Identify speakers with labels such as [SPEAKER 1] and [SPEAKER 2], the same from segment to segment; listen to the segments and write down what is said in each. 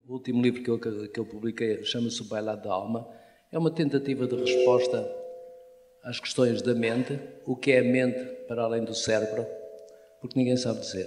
[SPEAKER 1] O último livro que eu publiquei chama-se O Bailado da Alma. É uma tentativa de resposta às questões da mente, o que é a mente para além do cérebro, porque ninguém sabe dizer.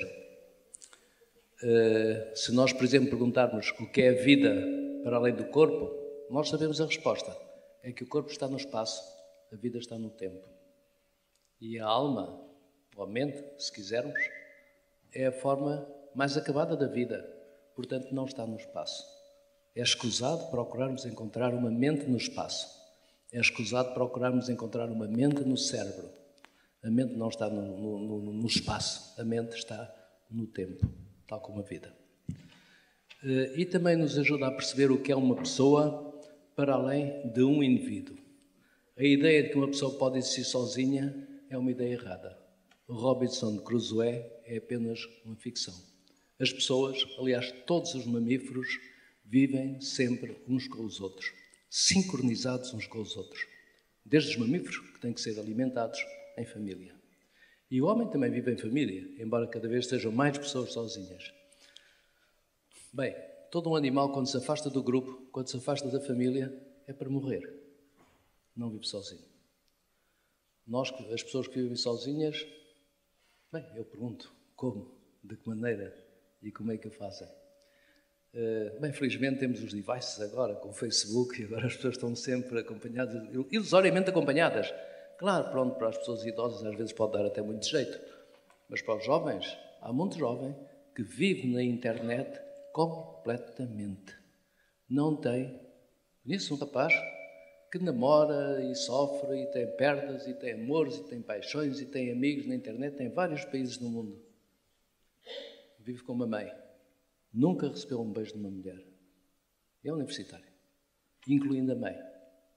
[SPEAKER 1] Se nós, por exemplo, perguntarmos o que é a vida para além do corpo, nós sabemos a resposta. É que o corpo está no espaço, a vida está no tempo. E a alma, ou a mente, se quisermos, é a forma mais acabada da vida. Portanto, não está no espaço. É escusado procurarmos encontrar uma mente no espaço. É escusado procurarmos encontrar uma mente no cérebro. A mente não está no espaço, a mente está no tempo, tal como a vida. E também nos ajuda a perceber o que é uma pessoa para além de um indivíduo. A ideia de que uma pessoa pode existir sozinha é uma ideia errada. O Robinson Crusoe é apenas uma ficção. As pessoas, aliás, todos os mamíferos, vivem sempre uns com os outros, sincronizados uns com os outros. Desde os mamíferos, que têm que ser alimentados em família. E o homem também vive em família, embora cada vez sejam mais pessoas sozinhas. Bem, todo um animal, quando se afasta do grupo, quando se afasta da família, é para morrer. Não vive sozinho. Nós, as pessoas que vivem sozinhas, bem, eu pergunto, como? De que maneira? E como é que o fazem? Bem, felizmente temos os devices agora, com o Facebook, e agora as pessoas estão sempre acompanhadas, ilusoriamente acompanhadas. Claro, pronto, para as pessoas idosas às vezes pode dar até muito jeito, mas para os jovens, há muito jovem que vive na internet completamente. Não tem... Conheço um rapaz que namora e sofre, e tem perdas, e tem amores, e tem paixões, e tem amigos na internet, tem vários países no mundo. Vive com uma mãe. Nunca recebeu um beijo de uma mulher. É universitário. Incluindo a mãe.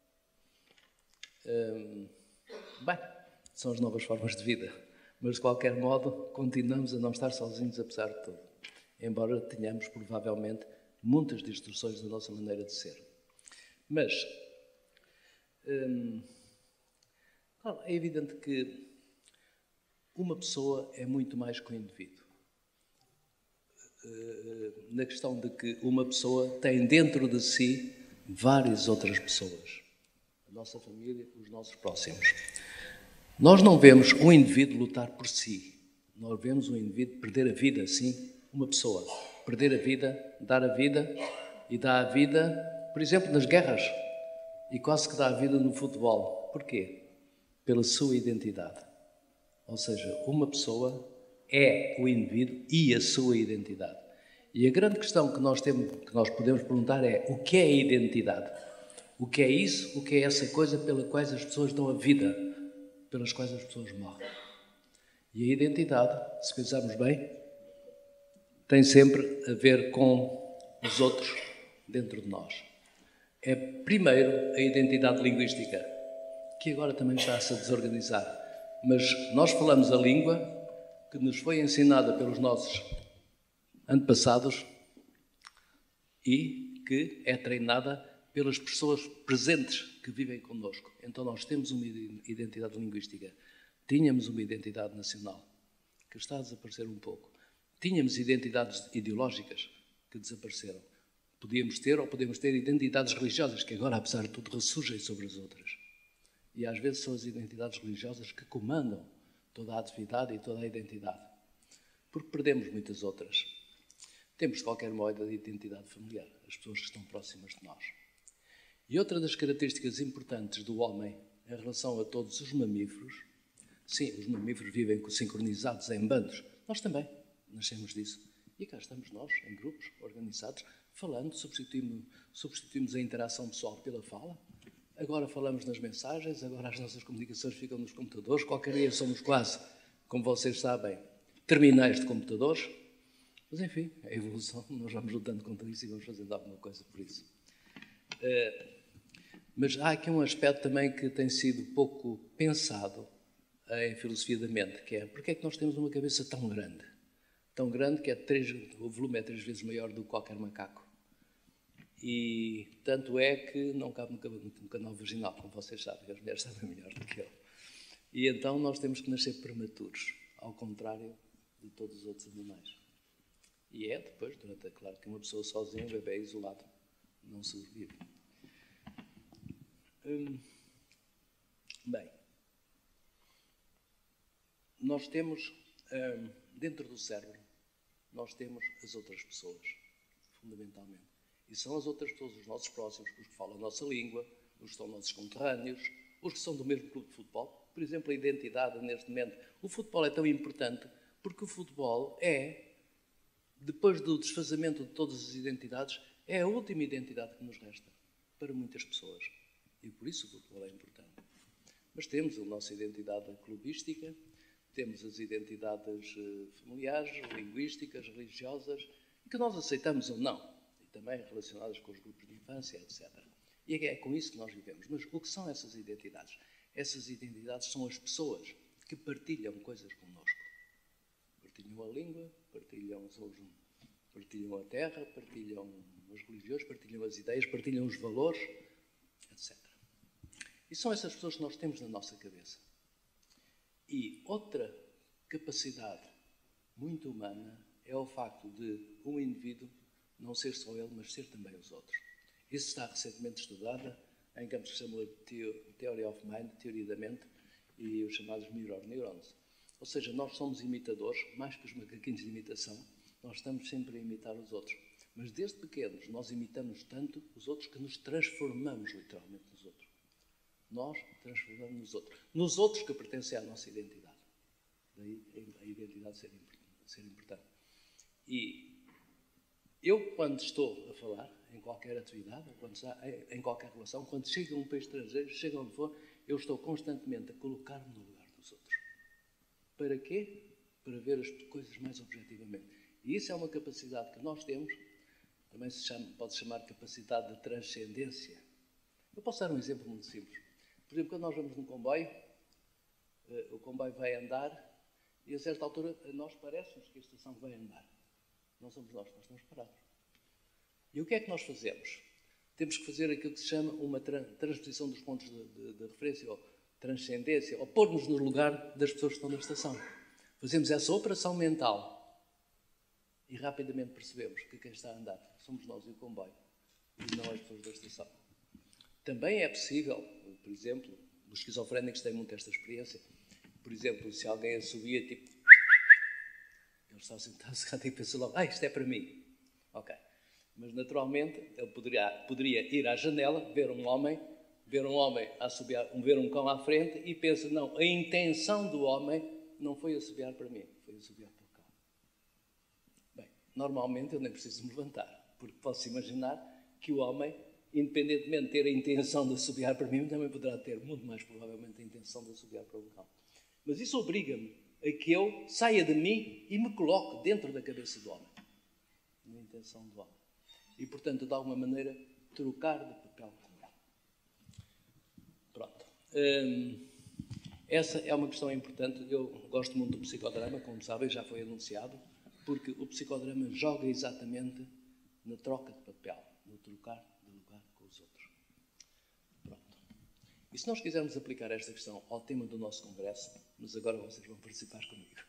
[SPEAKER 1] Bem, são as novas formas de vida. Mas, de qualquer modo, continuamos a não estar sozinhos, apesar de tudo. Embora tenhamos, provavelmente, muitas distorções da nossa maneira de ser. Mas, claro, é evidente que uma pessoa é muito mais que um indivíduo. Na questão de que uma pessoa tem dentro de si várias outras pessoas. A nossa família, os nossos próximos. Nós não vemos um indivíduo lutar por si. Nós vemos um indivíduo perder a vida, sim, uma pessoa. Perder a vida, dar a vida e dá a vida, por exemplo, nas guerras. E quase que dá a vida no futebol. Porquê? Pela sua identidade. Ou seja, uma pessoa é o indivíduo e a sua identidade. E a grande questão que nós podemos perguntar é: o que é a identidade? O que é isso? O que é essa coisa pela qual as pessoas dão a vida, pelas quais as pessoas morrem? E a identidade, se pensarmos bem, tem sempre a ver com os outros dentro de nós. É primeiro a identidade linguística, que agora também está-se a desorganizar. Mas nós falamos a língua que nos foi ensinada pelos nossos antepassados e que é treinada pelas pessoas presentes que vivem connosco. Então nós temos uma identidade linguística. Tínhamos uma identidade nacional, que está a desaparecer um pouco. Tínhamos identidades ideológicas que desapareceram. Podíamos ter ou podemos ter identidades religiosas, que agora, apesar de tudo, ressurgem sobre as outras. E às vezes são as identidades religiosas que comandam toda a atividade e toda a identidade. Porque perdemos muitas outras. Temos, de qualquer modo, a identidade familiar, as pessoas que estão próximas de nós. E outra das características importantes do homem em relação a todos os mamíferos, sim, os mamíferos vivem sincronizados em bandos. Nós também nascemos disso. E cá estamos nós, em grupos organizados, falando, substituímos a interação pessoal pela fala. Agora falamos nas mensagens, agora as nossas comunicações ficam nos computadores. Qualquer dia somos quase, como vocês sabem, terminais de computadores. Mas, enfim, é a evolução. Nós vamos lutando contra isso e vamos fazendo alguma coisa por isso. Mas há aqui um aspecto também que tem sido pouco pensado em filosofia da mente, que é: porque é que nós temos uma cabeça tão grande? Tão grande que o volume é 3 vezes maior do que qualquer macaco. E tanto é que não cabe no canal vaginal, como vocês sabem, as mulheres sabem melhor do que eu. E então nós temos que nascer prematuros, ao contrário de todos os outros animais. E é depois, claro que uma pessoa sozinha, um bebê isolado, não sobrevive. Bem, nós temos, dentro do cérebro, nós temos as outras pessoas, fundamentalmente. E são as outras pessoas, os nossos próximos, os que falam a nossa língua, os que são nossos conterrâneos, os que são do mesmo clube de futebol. Por exemplo, a identidade, neste momento. O futebol é tão importante porque o futebol é, depois do desfazamento de todas as identidades, é a última identidade que nos resta para muitas pessoas. E por isso o futebol é importante. Mas temos a nossa identidade clubística, temos as identidades familiares, linguísticas, religiosas, que nós aceitamos ou não, e também relacionadas com os grupos de infância, etc. E é com isso que nós vivemos. Mas o que são essas identidades? Essas identidades são as pessoas que partilham coisas connosco. Partilham a língua, partilham a terra, partilham as religiões, partilham as ideias, partilham os valores, etc. E são essas pessoas que nós temos na nossa cabeça. E outra capacidade muito humana é o facto de um indivíduo não ser só ele, mas ser também os outros. Isso está recentemente estudado em campos que se chamam Theory of Mind, teoria da mente, e os chamados Mirror Neurons. Ou seja, nós somos imitadores, mais que os macaquinhos de imitação, nós estamos sempre a imitar os outros. Mas desde pequenos nós imitamos tanto os outros que nos transformamos literalmente nos outros. Nós transformamos nos outros que pertencem à nossa identidade. Daí a identidade ser importante. E eu, quando estou a falar, em qualquer atividade, em qualquer relação, quando chego a um país estrangeiro, chego onde for, eu estou constantemente a colocar-me no lugar dos outros. Para quê? Para ver as coisas mais objetivamente. E isso é uma capacidade que nós temos, também pode chamar capacidade de transcendência. Eu posso dar um exemplo muito simples. Por exemplo, quando nós vamos num comboio, o comboio vai andar e a certa altura a nós parece-nos que a estação vai andar. Não somos nós estamos parados. E o que é que nós fazemos? Temos que fazer aquilo que se chama uma transposição dos pontos de referência, ou transcendência, ou pôr-nos no lugar das pessoas que estão na estação. Fazemos essa operação mental e rapidamente percebemos que quem está a andar somos nós e o comboio, e não as pessoas da estação. Também é possível, por exemplo, os esquizofrénicos têm muito esta experiência, por exemplo, se alguém assobia, tipo, ele está sentado e pensa logo, isto é para mim. Ok. Mas, naturalmente, ele poderia ir à janela, ver um homem a assobiar, ver um cão à frente e pensa, não, a intenção do homem não foi assobiar para mim, foi assobiar para o cão. Bem, normalmente eu nem preciso me levantar, porque posso imaginar que o homem, independentemente de ter a intenção de assobiar para mim, também poderá ter, muito mais provavelmente, a intenção de assobiar para o cão. Mas isso obriga-me a que eu saia de mim e me coloque dentro da cabeça do homem, na intenção do homem. E, portanto, de alguma maneira, trocar de papel com ele. Pronto. Essa é uma questão importante. Eu gosto muito do psicodrama, como sabem, já foi anunciado, porque o psicodrama joga exatamente na troca de papel, no trocar de lugar com os outros. Pronto. E se nós quisermos aplicar esta questão ao tema do nosso congresso, mas agora vocês vão participar comigo,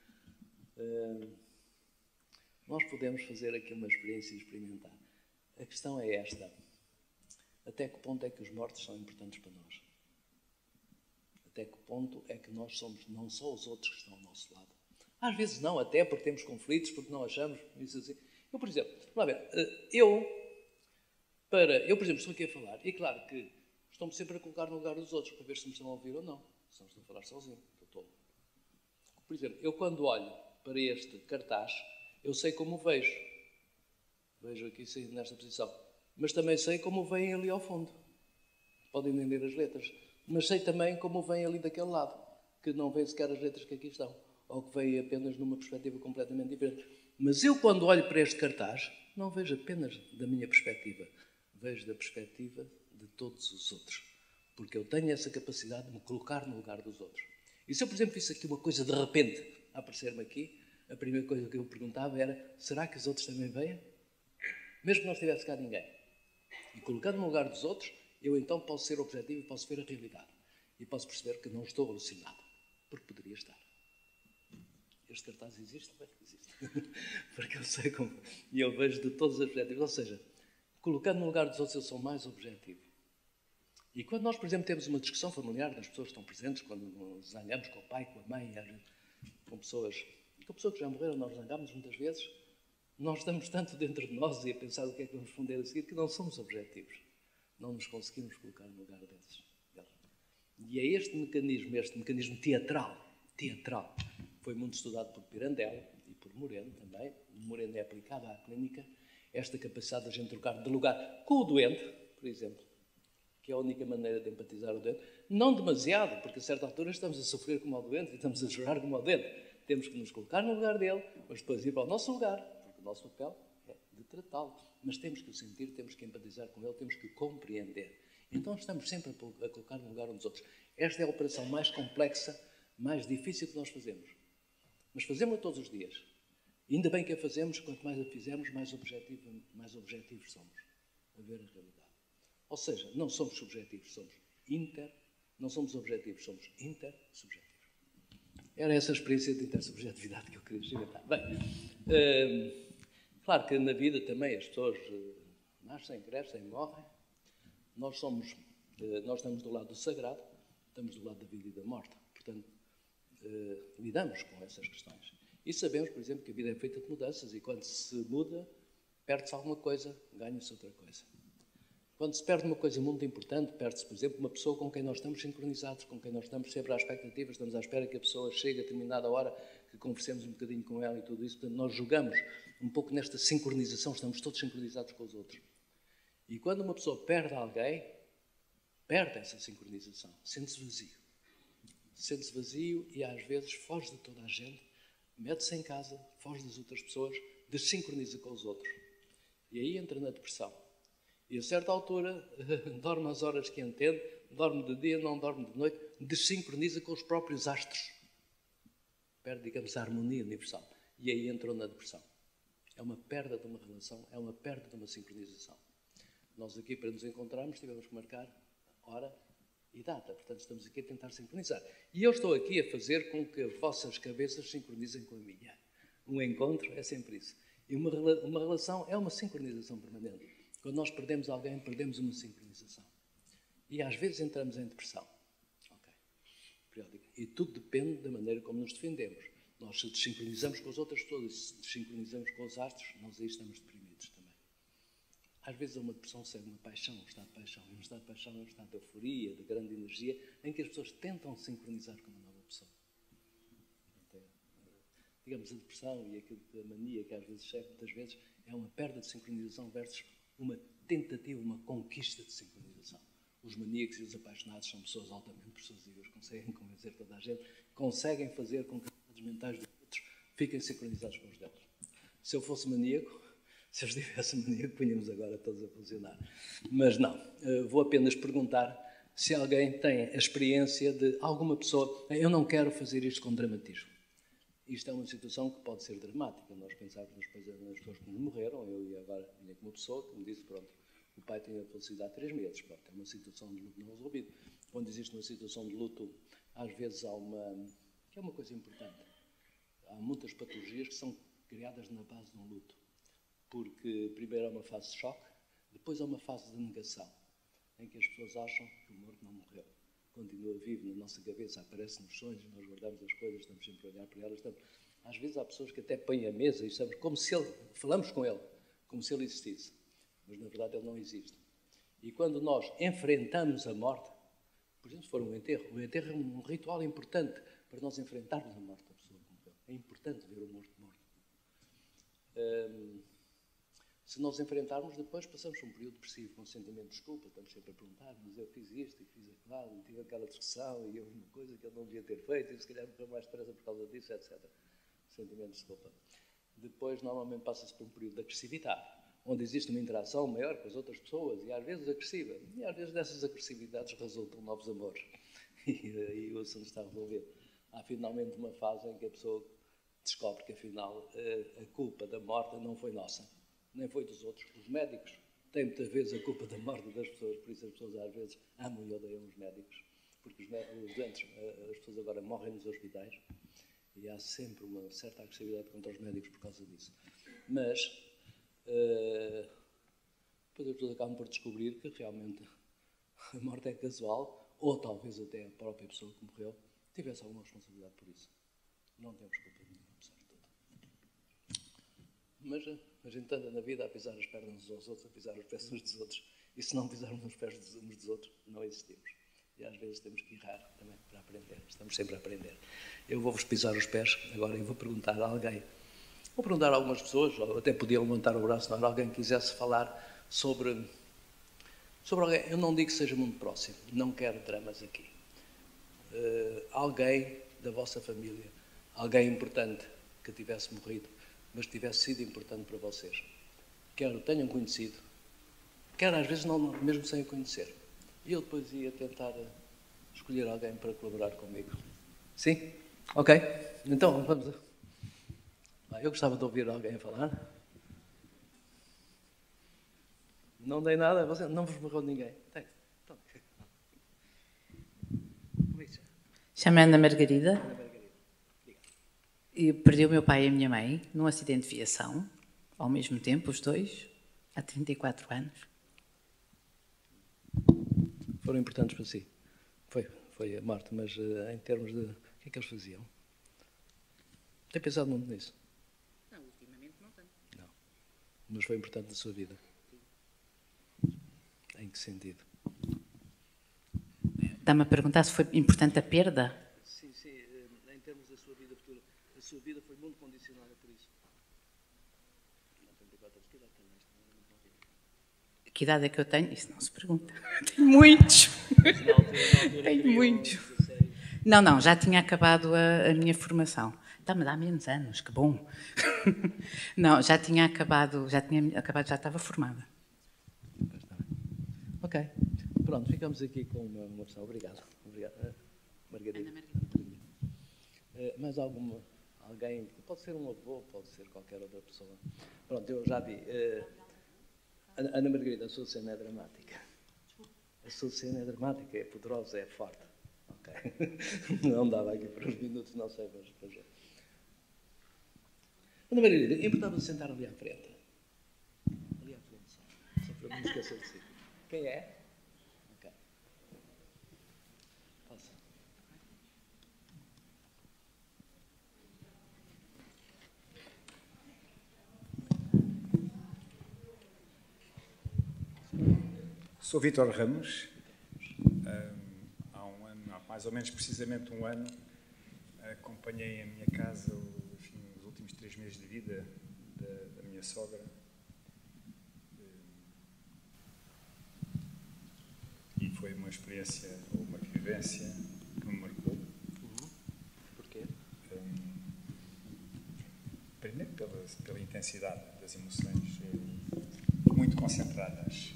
[SPEAKER 1] nós podemos fazer aqui uma experiência e experimentar. A questão é esta. Até que ponto é que os mortos são importantes para nós? Até que ponto é que nós somos não só os outros que estão ao nosso lado? Às vezes não, até porque temos conflitos, porque não achamos isso assim. Eu, por exemplo, vamos ver, eu, por exemplo, estou aqui a falar, e claro que estou-me sempre a colocar no lugar dos outros para ver se me estão a ouvir ou não. Se não estou a falar sozinho, estou todo. Por exemplo, eu quando olho para este cartaz, eu sei como o vejo. Vejo aqui nesta posição. Mas também sei como vem ali ao fundo. Podem nem ler as letras. Mas sei também como vem ali daquele lado, que não vê sequer as letras que aqui estão. Ou que vem apenas numa perspectiva completamente diferente. Mas eu, quando olho para este cartaz, não vejo apenas da minha perspectiva. Vejo da perspectiva de todos os outros. Porque eu tenho essa capacidade de me colocar no lugar dos outros. E se eu, por exemplo, fiz aqui uma coisa de repente a aparecer-me aqui, a primeira coisa que eu perguntava era, será que os outros também veem? Mesmo que não estivesse cá ninguém. E colocando no lugar dos outros, eu então posso ser objetivo e posso ver a realidade. E posso perceber que não estou alucinado. Porque poderia estar. este cartaz existe? Bem, existe. Porque eu sei como... E eu vejo de todos os objetivos. Ou seja, colocando no lugar dos outros, eu sou mais objetivo. E quando nós, por exemplo, temos uma discussão familiar, das pessoas que estão presentes, quando nos zangamos com o pai, com a mãe, com pessoas que já morreram, nós zangamos muitas vezes, nós estamos tanto dentro de nós e a pensar o que é que vamos responder a seguir, que não somos objetivos. Não nos conseguimos colocar no lugar deles. E é este mecanismo teatral, foi muito estudado por Pirandello e por Moreno também. Moreno é aplicado à clínica, esta capacidade de a gente trocar de lugar com o doente, por exemplo, que é a única maneira de empatizar o doente. Não demasiado, porque a certa altura estamos a sofrer como o doente e estamos a chorar como o doente. Temos que nos colocar no lugar dele, mas depois ir para o nosso lugar, porque o nosso papel é de tratá-lo. Mas temos que o sentir, temos que empatizar com ele, temos que o compreender. Então estamos sempre a colocar no lugar uns dos outros. Esta é a operação mais complexa, mais difícil que nós fazemos. Mas fazemos-la todos os dias. E ainda bem que a fazemos, quanto mais a fizermos, mais objetivos somos a ver a realidade. Ou seja, não somos subjetivos, somos não somos objetivos, somos intersubjetivos. Era essa a experiência de intersubjetividade que eu queria experimentar. Bem, claro que na vida também as pessoas nascem, crescem, morrem. Nós estamos do lado do sagrado, estamos do lado da vida e da morte. Portanto, lidamos com essas questões. E sabemos, por exemplo, que a vida é feita de mudanças e quando se muda, perde-se alguma coisa, ganha-se outra coisa. Quando se perde uma coisa muito importante, perde-se, por exemplo, uma pessoa com quem nós estamos sincronizados, com quem nós estamos sempre à expectativa, estamos à espera que a pessoa chegue a determinada hora, que conversemos um bocadinho com ela e tudo isso. Portanto, nós jogamos um pouco nesta sincronização, estamos todos sincronizados com os outros. E quando uma pessoa perde alguém, perde essa sincronização, sente-se vazio. Sente-se vazio e às vezes foge de toda a gente, mete-se em casa, foge das outras pessoas, desincroniza com os outros. E aí entra na depressão. E a certa altura, dorme as horas que entende, dorme de dia, não dorme de noite, desincroniza com os próprios astros. Perde, digamos, a harmonia universal. E aí entrou na depressão. É uma perda de uma relação, é uma perda de uma sincronização. Nós aqui, para nos encontrarmos, tivemos que marcar hora e data. Portanto, estamos aqui a tentar sincronizar. E eu estou aqui a fazer com que as vossas cabeças sincronizem com a minha. Um encontro é sempre isso. E uma relação é uma sincronização permanente. Quando nós perdemos alguém, perdemos uma sincronização. E às vezes entramos em depressão. Ok. Periódica. E tudo depende da maneira como nos defendemos. Nós se desincronizamos com as outras pessoas e se desincronizamos com os astros, nós aí estamos deprimidos também. Às vezes uma depressão segue uma paixão, um estado de paixão. E um estado de paixão é um estado de euforia, de grande energia, em que as pessoas tentam sincronizar com uma nova pessoa. Digamos, a depressão e a mania que às vezes segue, muitas vezes, é uma perda de sincronização versus uma tentativa, uma conquista de sincronização. Os maníacos e os apaixonados são pessoas altamente persuasivas, conseguem convencer toda a gente, conseguem fazer com que os mentais dos outros fiquem sincronizados com os deles. Se eu fosse maníaco, se eu estivesse maníaco, punhamos agora todos a funcionar. Mas não, vou apenas perguntar se alguém tem a experiência de alguma pessoa, eu não quero fazer isto com dramatismo. Isto é uma situação que pode ser dramática. Nós pensávamos nas pessoas que nos morreram. Eu e agora vinha com uma pessoa que me disse, pronto, o pai tinha falecido há 3 meses. Pronto, é uma situação de luto não resolvido. Quando existe uma situação de luto, às vezes há que é uma coisa importante. Há muitas patologias que são criadas na base de um luto. Porque primeiro há uma fase de choque, depois há uma fase de negação, em que as pessoas acham que o morto não morreu. Continua vivo na nossa cabeça, aparece nos sonhos, nós guardamos as coisas, estamos sempre a olhar para elas. Às vezes há pessoas que até põem a mesa e estamos como se falamos com ele, como se ele existisse. Mas na verdade ele não existe. E quando nós enfrentamos a morte, por exemplo, se for o enterro é um ritual importante para nós enfrentarmos a morte da pessoa que morreu. É importante ver o morto. Se nós enfrentarmos, depois passamos por um período depressivo, com um sentimento de desculpa, estamos sempre a perguntar, mas eu fiz isto e fiz aquilo, e tive aquela discussão, e houve uma coisa que eu não devia ter feito, e se calhar morreu mais depressa por causa disso, etc. Sentimento de desculpa. Depois, normalmente, passa-se por um período de agressividade, onde existe uma interação maior com as outras pessoas, e às vezes agressiva. E às vezes dessas agressividades resultam novos amores. E aí o assunto está resolvido. Há finalmente uma fase em que a pessoa descobre que, afinal, a culpa da morte não foi nossa. Nem foi dos outros. Os médicos têm muitas vezes a culpa da morte das pessoas, por isso as pessoas às vezes amam e odeiam os médicos, porque os doentes, as pessoas agora morrem nos hospitais E há sempre uma certa agressividade contra os médicos por causa disso. Mas, depois as pessoas acabam por descobrir que realmente a morte é casual, ou talvez até a própria pessoa que morreu tivesse alguma responsabilidade por isso. Não temos culpa nenhuma, apesar de tudo. Mas a gente anda na vida a pisar as pernas uns aos outros, a pisar os pés uns dos outros, e se não pisarmos os pés uns dos outros, não existimos. E às vezes temos que errar também para aprender. Estamos sempre a aprender. Eu vou-vos pisar os pés agora e vou perguntar a alguém. Vou perguntar a algumas pessoas, ou até podia levantar o braço, se alguém quisesse falar sobre alguém. Eu não digo que seja muito próximo, não quero dramas aqui. Alguém da vossa família, alguém importante que tivesse morrido, mas tivesse sido importante para vocês. Quer o tenham conhecido, quer às vezes não, mesmo sem o conhecer. E eu depois ia tentar escolher alguém para colaborar comigo. Sim? Ok? Então, vamos. Eu gostava de ouvir alguém falar. Não dei nada, você não vos morreu ninguém. Tem. Então. Como é que se chama?
[SPEAKER 2] Chamo-me Ana Margarida.
[SPEAKER 1] Ana Margarida.
[SPEAKER 2] E perdi o meu pai e a minha mãe num acidente de viação, ao mesmo tempo, os dois, há 34 anos.
[SPEAKER 1] Foram importantes para si. Foi a morte, mas em termos de... O que é que eles faziam? Tem pensado muito nisso?
[SPEAKER 2] Não, ultimamente não tanto.
[SPEAKER 1] Não. Mas foi importante na sua vida? Em que sentido?
[SPEAKER 2] Está-me a perguntar se foi importante a perda?
[SPEAKER 1] Sim, em termos da sua vida futura. A sua vida foi muito condicionada por isso. Não tem 34 anos, que idade tem nesta?
[SPEAKER 2] Que idade é que eu tenho? Isso não se pergunta. Tenho muitos. Tenho muitos. Não, já tinha acabado a minha formação. Está-me a dar menos anos, que bom. Não, já estava formada.
[SPEAKER 1] Ok. Pronto, ficamos aqui com uma questão. Obrigado. Margarida.
[SPEAKER 2] Ana Margarida.
[SPEAKER 1] Mais alguém? Pode ser um avô, pode ser qualquer outra pessoa. Pronto, eu já vi. Ana Margarida, a sua cena é dramática. A sua cena é dramática, é poderosa, é forte. Ok. Não dava aqui por uns minutos, não sei, mas já. Ana Margarida, importava sentar ali à frente. Ali à frente, só para não me esquecer de si. Quem é? Ok. Passa.
[SPEAKER 3] Sou Vítor Ramos. Há mais ou menos precisamente um ano, acompanhei a minha casa, os últimos 3 meses de vida da minha sogra. E foi uma experiência, ou uma vivência que me marcou.
[SPEAKER 1] Porquê?
[SPEAKER 3] Primeiro pela intensidade das emoções muito concentradas.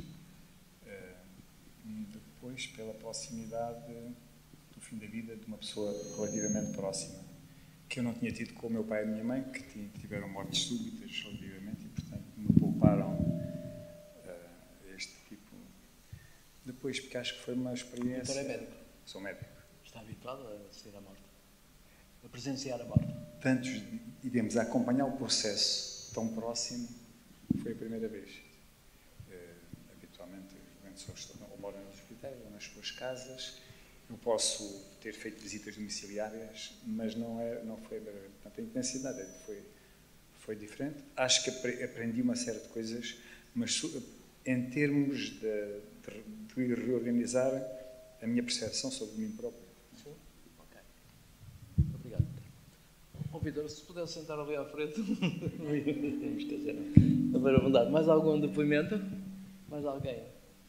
[SPEAKER 3] Depois pela proximidade do fim da vida de uma pessoa relativamente próxima, que eu não tinha tido com o meu pai e a minha mãe, que tiveram mortes súbitas, obviamente, e portanto me pouparam este tipo. Depois, porque acho que foi uma experiência...
[SPEAKER 1] O doutor é médico?
[SPEAKER 3] Sou médico.
[SPEAKER 1] Está habituado a assistir à morte? A presenciar a morte?
[SPEAKER 3] Tantos, digamos, a acompanhar o processo tão próximo, foi a primeira vez. Habitualmente, os doentes ou moram nos hospitais ou nas suas casas. Eu posso ter feito visitas domiciliárias, mas não foi tanta intensidade, foi diferente. Acho que aprendi uma série de coisas, mas em termos de reorganizar a minha percepção sobre mim próprio.
[SPEAKER 1] Sim? Ok. Obrigado. Vitor, se pudesse sentar ali à frente, não ia me esquecer. Não vai à vontade. Mais algum depoimento? Mais alguém?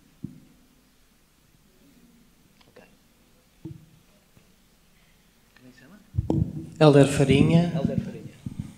[SPEAKER 1] Ok. Como é que se chama?
[SPEAKER 4] Hélder Farinha.
[SPEAKER 1] Hélder Farinha.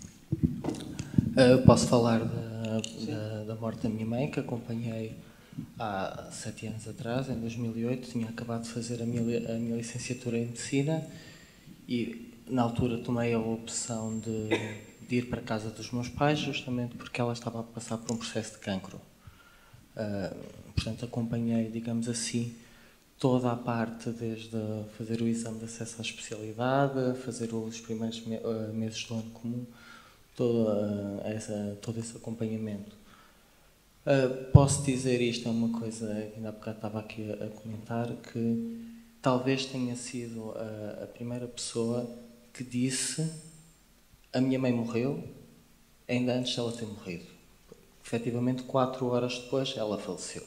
[SPEAKER 4] Posso falar da morte da minha mãe, que acompanhei há 7 anos atrás, em 2008. Tinha acabado de fazer a minha licenciatura em Medicina e, na altura, tomei a opção de ir para a casa dos meus pais, justamente porque ela estava a passar por um processo de cancro. Portanto, acompanhei, digamos assim, toda a parte, desde fazer o exame de acesso à especialidade, fazer os primeiros meses do ano comum, todo esse acompanhamento. Posso dizer isto, é uma coisa que ainda há bocado estava aqui a comentar, que talvez tenha sido a primeira pessoa que disse: a minha mãe morreu ainda antes de ela ter morrido. Efetivamente, 4 horas depois, ela faleceu.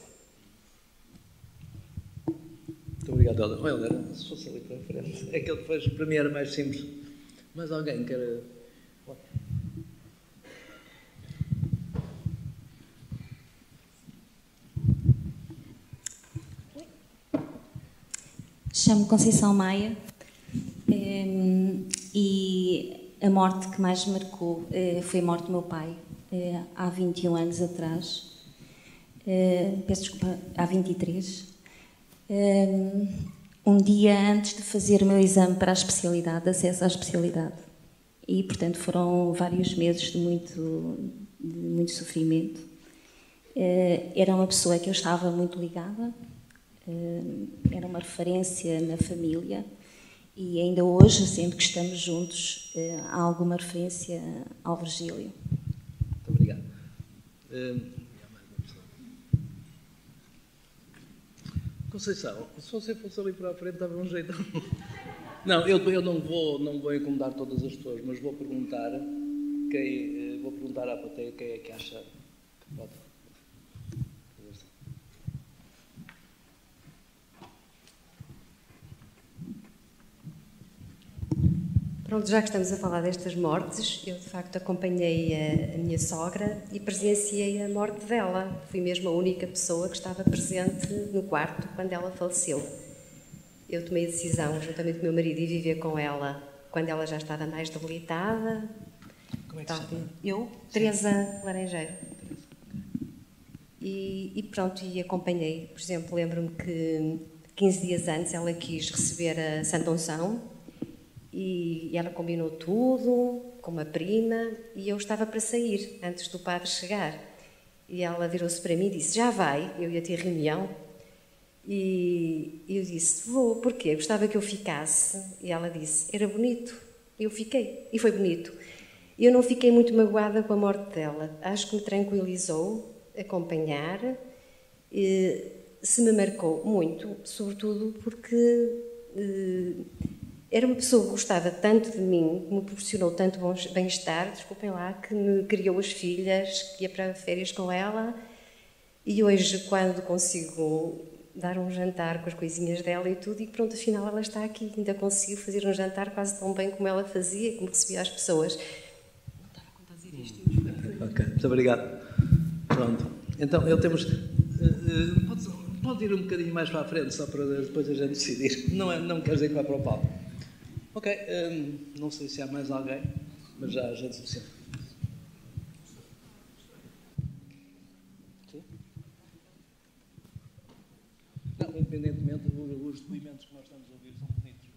[SPEAKER 1] Muito obrigado, Helder. Oh, Helder, se fosse ali para a frente. É que ele depois, para mim, era mais simples. Mas alguém quer...
[SPEAKER 5] Chamo-me Conceição Maia e a morte que mais me marcou foi a morte do meu pai, há 21 anos atrás. Peço desculpa, há 23. Um dia antes de fazer o meu exame para a especialidade, de acesso à especialidade. E, portanto, foram vários meses de muito sofrimento. Era uma pessoa que eu estava muito ligada. Era uma referência na família e ainda hoje, sempre que estamos juntos, há alguma referência ao Virgílio.
[SPEAKER 1] Muito obrigado. Conceição, se você fosse ali para a frente, estava um jeito. Não, eu não vou incomodar todas as pessoas, mas vou perguntar à plateia quem é que acha que pode.
[SPEAKER 6] Pronto, já que estamos a falar destas mortes, eu de facto acompanhei a minha sogra e presenciei a morte dela. Fui mesmo a única pessoa que estava presente no quarto quando ela faleceu. Eu tomei a decisão, juntamente com o meu marido, de viver com ela quando ela já estava mais debilitada.
[SPEAKER 1] Como é que se chama?
[SPEAKER 6] Eu, Teresa Laranjeiro. E pronto, e acompanhei. Por exemplo, lembro-me que 15 dias antes ela quis receber a Santa Unção. E ela combinou tudo com uma prima e eu estava para sair antes do padre chegar. E ela virou-se para mim e disse: já vai? Eu ia ter reunião. E eu disse: vou, porquê? Gostava que eu ficasse. E ela disse: era bonito. Eu fiquei. E foi bonito. Eu não fiquei muito magoada com a morte dela. Acho que me tranquilizou acompanhar. Se me marcou muito, sobretudo porque... era uma pessoa que gostava tanto de mim, que me proporcionou tanto bem-estar, desculpem lá, que me criou as filhas, que ia para férias com ela. E hoje, quando consigo dar um jantar com as coisinhas dela e tudo, e pronto, afinal ela está aqui. Ainda consigo fazer um jantar quase tão bem como ela fazia, como recebia as pessoas. Não estava a contar dizer isto.
[SPEAKER 1] Ok, muito obrigado. Pronto. Então, eu temos... pode ir um bocadinho mais para a frente, só para depois a gente decidir. Não quer dizer que vá para o palco. Ok, não sei se há mais alguém, mas já é suficiente. Sim? Não, independentemente, os depoimentos que nós estamos a ouvir são bonitos.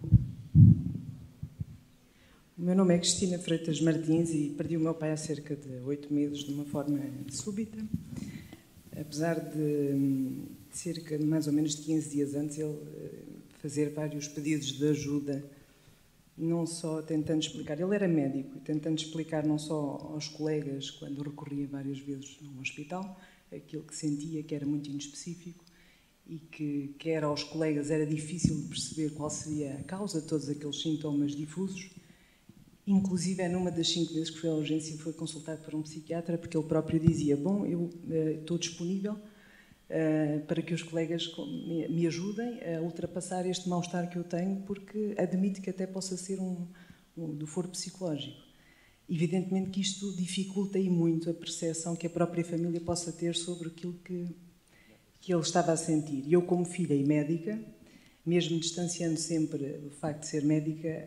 [SPEAKER 7] O meu nome é Cristina Freitas Martins e perdi o meu pai há cerca de 8 meses de uma forma súbita. Apesar de cerca de mais ou menos de 15 dias antes ele fazer vários pedidos de ajuda, não só tentando explicar, ele era médico, tentando explicar não só aos colegas, quando recorria várias vezes a um hospital, aquilo que sentia, que era muito inespecífico, e que quer aos colegas era difícil de perceber qual seria a causa de todos aqueles sintomas difusos. Inclusive, numa das 5 vezes que foi à urgência, foi consultado por um psiquiatra, porque ele próprio dizia: bom, eu estou disponível para que os colegas me ajudem a ultrapassar este mal-estar que eu tenho, porque admito que até possa ser do foro psicológico. Evidentemente que isto dificulta e muito a percepção que a própria família possa ter sobre aquilo que ele estava a sentir. E eu, como filha e médica, mesmo distanciando sempre o facto de ser médica,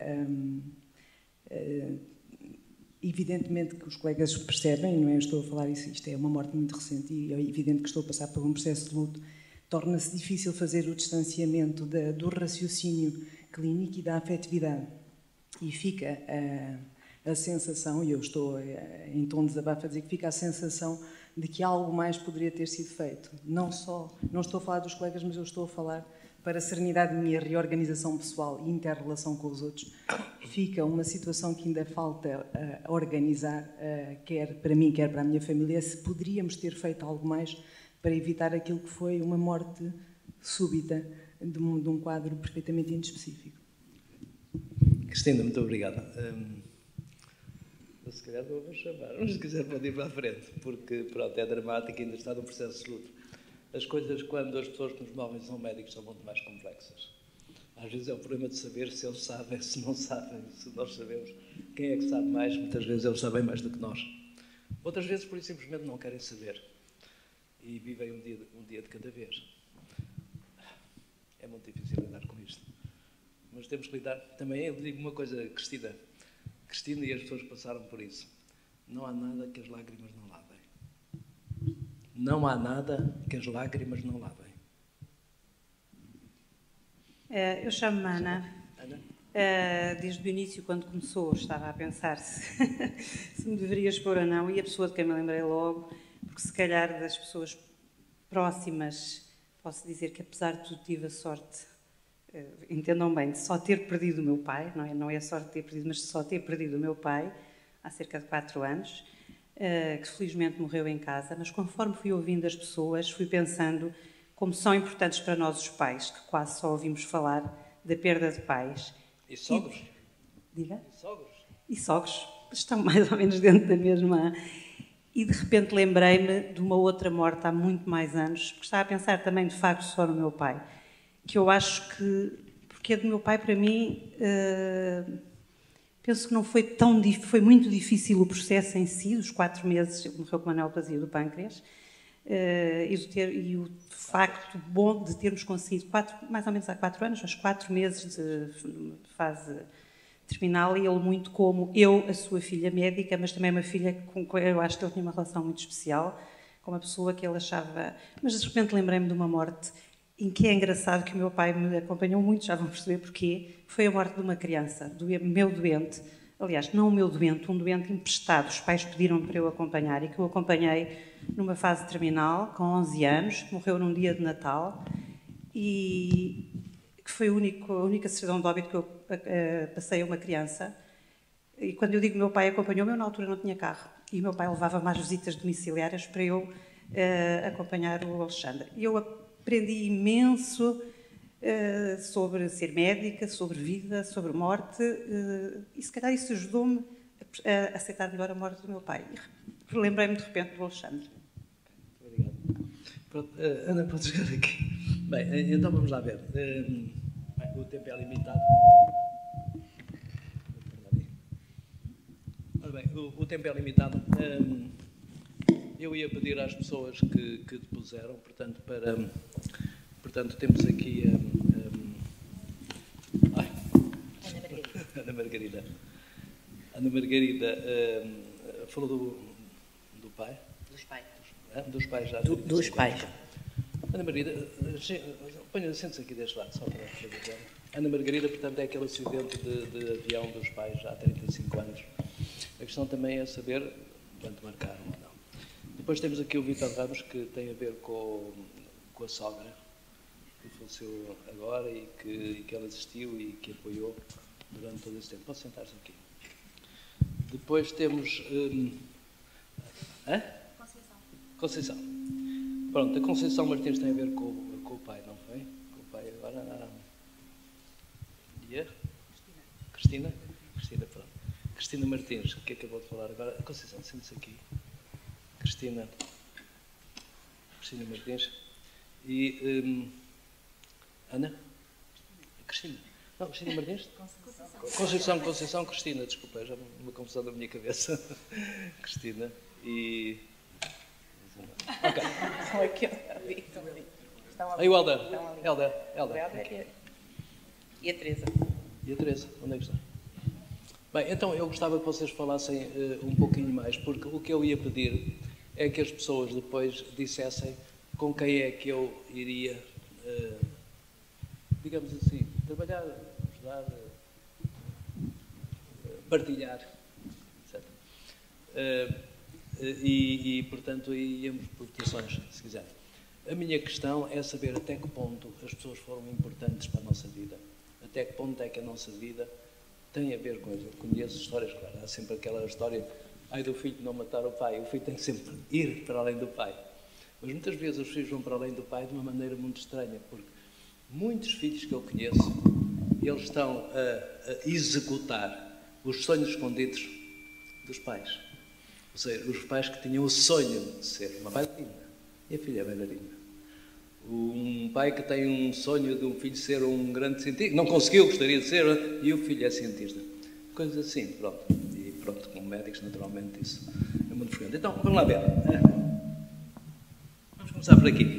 [SPEAKER 7] evidentemente que os colegas percebem, não é? Eu estou a falar isso, isto é uma morte muito recente e é evidente que estou a passar por um processo de luto. Torna-se difícil fazer o distanciamento do raciocínio clínico e da afetividade. E fica a sensação, e eu estou em tom de desabafo a dizer que fica a sensação de que algo mais poderia ter sido feito. Não estou a falar dos colegas, mas eu estou a falar para a serenidade minha, reorganização pessoal e inter-relação com os outros, fica uma situação que ainda falta organizar, quer para mim, quer para a minha família, se poderíamos ter feito algo mais para evitar aquilo que foi uma morte súbita de um quadro perfeitamente inespecífico.
[SPEAKER 1] Cristina, muito obrigada. Se calhar não vou chamar, mas se quiser pode ir para a frente, porque pronto, é dramático e ainda está no processo de luto. As coisas, quando as pessoas que nos movem são médicos, são muito mais complexas. Às vezes é o problema de saber se eles sabem, se não sabem, se nós sabemos. Quem é que sabe mais? Muitas vezes eles sabem mais do que nós. Outras vezes, por isso, simplesmente não querem saber. E vivem um dia de cada vez. É muito difícil lidar com isto. Mas temos que lidar. Também eu digo uma coisa, Cristina. Cristina e as pessoas que passaram por isso. Não há nada que as lágrimas não lavem. Não há nada que as lágrimas não lavem.
[SPEAKER 8] Eu chamo-me Ana.
[SPEAKER 1] Ana?
[SPEAKER 8] Desde o início, quando começou, estava a pensar se me deveria expor ou não, e a pessoa de quem me lembrei logo, porque se calhar das pessoas próximas, posso dizer que apesar de tudo tive a sorte, entendam bem, de só ter perdido o meu pai, não é a sorte de ter perdido, mas de só ter perdido o meu pai, há cerca de 4 anos, que felizmente morreu em casa, mas conforme fui ouvindo as pessoas, fui pensando como são importantes para nós os pais, que quase só ouvimos falar da perda de pais.
[SPEAKER 1] E sogros?
[SPEAKER 8] Diga?
[SPEAKER 1] E sogros?
[SPEAKER 8] E sogros. Estão mais ou menos dentro da mesma... E de repente lembrei-me de uma outra morte há muito mais anos, porque estava a pensar também de facto só no meu pai, que eu acho que, porque a do meu pai para mí, penso que não foi tão difícil, foi muito difícil o processo em si, os 4 meses, ele morreu com uma neoplasia do pâncreas, e o facto bom de termos conseguido, mais ou menos há 4 anos, mas 4 meses de fase terminal, e ele muito como eu, a sua filha médica, mas também uma filha com quem eu acho que ele tinha uma relação muito especial, com uma pessoa que ele achava... Mas de repente lembrei-me de uma morte em que é engraçado que o meu pai me acompanhou muito, já vão perceber porquê, foi a morte de uma criança, do meu doente, aliás, não o meu doente, um doente emprestado, os pais pediram para eu acompanhar, e que eu acompanhei numa fase terminal, com 11 anos, morreu num dia de Natal, e que foi a única certidão de óbito que eu passei a uma criança. E quando eu digo que meu pai acompanhou-me, eu na altura não tinha carro, e o meu pai levava mais visitas domiciliárias para eu acompanhar o Alexandre. E eu aprendi imenso sobre ser médica, sobre vida, sobre morte, e se calhar isso ajudou-me a aceitar melhor a morte do meu pai. E lembrei-me de repente do Alexandre.
[SPEAKER 1] Obrigado. Pronto, Ana, pode chegar aqui. Bem, então vamos lá ver. O tempo é limitado. Ora bem, o tempo é limitado. Eu ia pedir às pessoas que depuseram, portanto temos aqui Ana Margarida. Ana Margarida falou do pai?
[SPEAKER 2] Dos pais.
[SPEAKER 1] Dos pais já.
[SPEAKER 2] Dos pais.
[SPEAKER 1] Ana Margarida, sente-se aqui deste lado, só para fazer. Ana Margarida, portanto, é aquele acidente de avião dos pais há 35 anos. A questão também é saber quanto marcaram ou não. Depois temos aqui o Vítor Ramos, que tem a ver com a sogra, que faleceu agora e que ela assistiu e que apoiou durante todo esse tempo. Pode sentar-se aqui. Depois temos... Conceição. Pronto, a Conceição Martins tem a ver com o pai, não foi? Com o pai agora... Cristina? Cristina, pronto. Cristina Martins, que acabou de falar agora. A Conceição, sente-se aqui. Cristina Martins. E... Ana? Cristina. Não, Cristina Martins? Conceição, Cristina, desculpa, já uma confusão da minha cabeça. Cristina e... Ok.
[SPEAKER 2] Estão aqui, estão ali.
[SPEAKER 1] Aí o Helder.
[SPEAKER 2] E a Teresa.
[SPEAKER 1] E a Teresa, onde é que está? Bem, então eu gostava que vocês falassem um pouquinho mais, porque o que eu ia pedir é que as pessoas depois dissessem com quem é que eu iria, digamos assim, trabalhar, ajudar, partilhar, etc. E portanto, íamos por votações, se quiserem. A minha questão é saber até que ponto as pessoas foram importantes para a nossa vida. Até que ponto é que a nossa vida tem a ver com isso. Eu conheço histórias, claro, há sempre aquela história, ai do filho não matar o pai, o filho tem que sempre ir para além do pai. Mas muitas vezes os filhos vão para além do pai de uma maneira muito estranha, porque muitos filhos que eu conheço, eles estão a executar os sonhos escondidos dos pais. Ou seja, os pais que tinham o sonho de ser uma bailarina, e a filha é bailarina. Um pai que tem um sonho de um filho ser um grande cientista, não conseguiu, gostaria de ser, e o filho é cientista. Coisas assim, pronto. E pronto, como médicos, naturalmente, isso é muito frequente. Então, vamos lá ver. Vamos começar por aqui.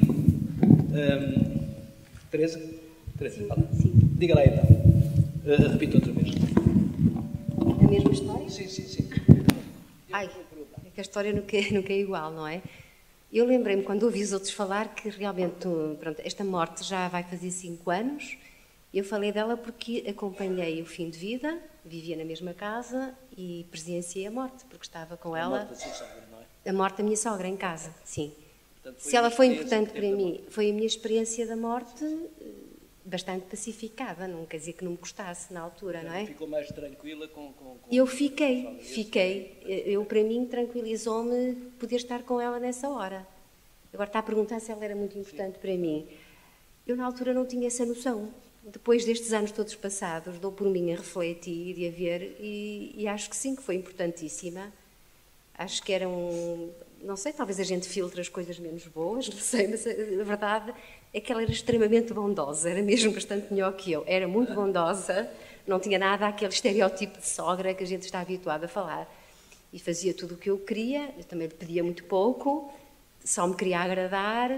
[SPEAKER 1] Teresa? Teresa, fala.
[SPEAKER 6] Sim.
[SPEAKER 1] Diga lá então. Repito outra vez.
[SPEAKER 6] A mesma história?
[SPEAKER 1] Sim.
[SPEAKER 6] Ai, é que a história nunca é igual, não é? Eu lembrei-me, quando ouvi os outros falar, que realmente, pronto, esta morte já vai fazer 5 anos. Eu falei dela porque acompanhei o fim de vida, vivia na mesma casa e presenciei a morte, porque estava com ela.
[SPEAKER 1] A morte da sua sogra, não é?
[SPEAKER 6] A morte da minha sogra, em casa, sim.
[SPEAKER 1] Portanto,
[SPEAKER 6] Se ela foi importante para mim, foi a minha experiência da morte bastante pacificada, não quer dizer que não me gostasse na altura, não é?
[SPEAKER 1] Ficou mais tranquila com
[SPEAKER 6] Eu fiquei. Eu, para mim, tranquilizou-me poder estar com ela nessa hora. Agora está a perguntar se ela era muito importante para mim. Eu, na altura, não tinha essa noção. Depois destes anos todos passados, dou por mim a refletir e a ver, e acho que sim, que foi importantíssima. Acho que era não sei, talvez a gente filtre as coisas menos boas, não sei, mas a verdade é que ela era extremamente bondosa, era mesmo bastante melhor que eu. Era muito bondosa, não tinha nada aquele estereótipo de sogra que a gente está habituado a falar. E fazia tudo o que eu queria, eu também lhe pedia muito pouco, só me queria agradar,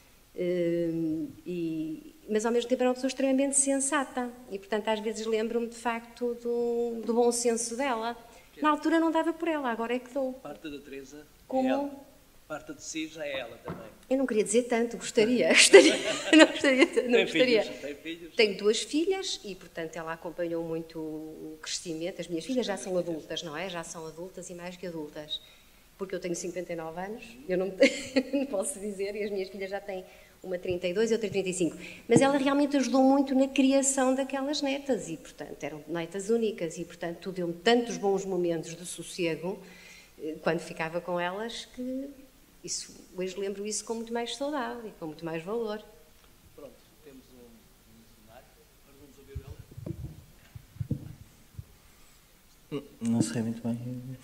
[SPEAKER 6] mas ao mesmo tempo era uma pessoa extremamente sensata. E, portanto, às vezes lembro-me, de facto, do bom senso dela. Na altura não dava por ela, agora é que dou.
[SPEAKER 1] Parte da Teresa
[SPEAKER 6] Como?
[SPEAKER 1] é ela. Parte de si já é ela também.
[SPEAKER 6] Eu não queria dizer tanto, gostaria. Não gostaria.
[SPEAKER 1] Tem filhos?
[SPEAKER 6] Tenho 2 filhas e, portanto, ela acompanhou muito o crescimento. As minhas filhas já são adultas, não é? Já são adultas e mais que adultas. Porque eu tenho 59 anos, eu não posso dizer, e as minhas filhas já têm uma 32 e outra 35. Mas ela realmente ajudou muito na criação daquelas netas e, portanto, eram netas únicas e, portanto, deu-me tantos bons momentos de sossego quando ficava com elas que hoje lembro isso com muito mais saudade e com muito mais valor.
[SPEAKER 1] Pronto, temos um cenário. Agora vamos ouvir ela.
[SPEAKER 4] Não sei muito bem.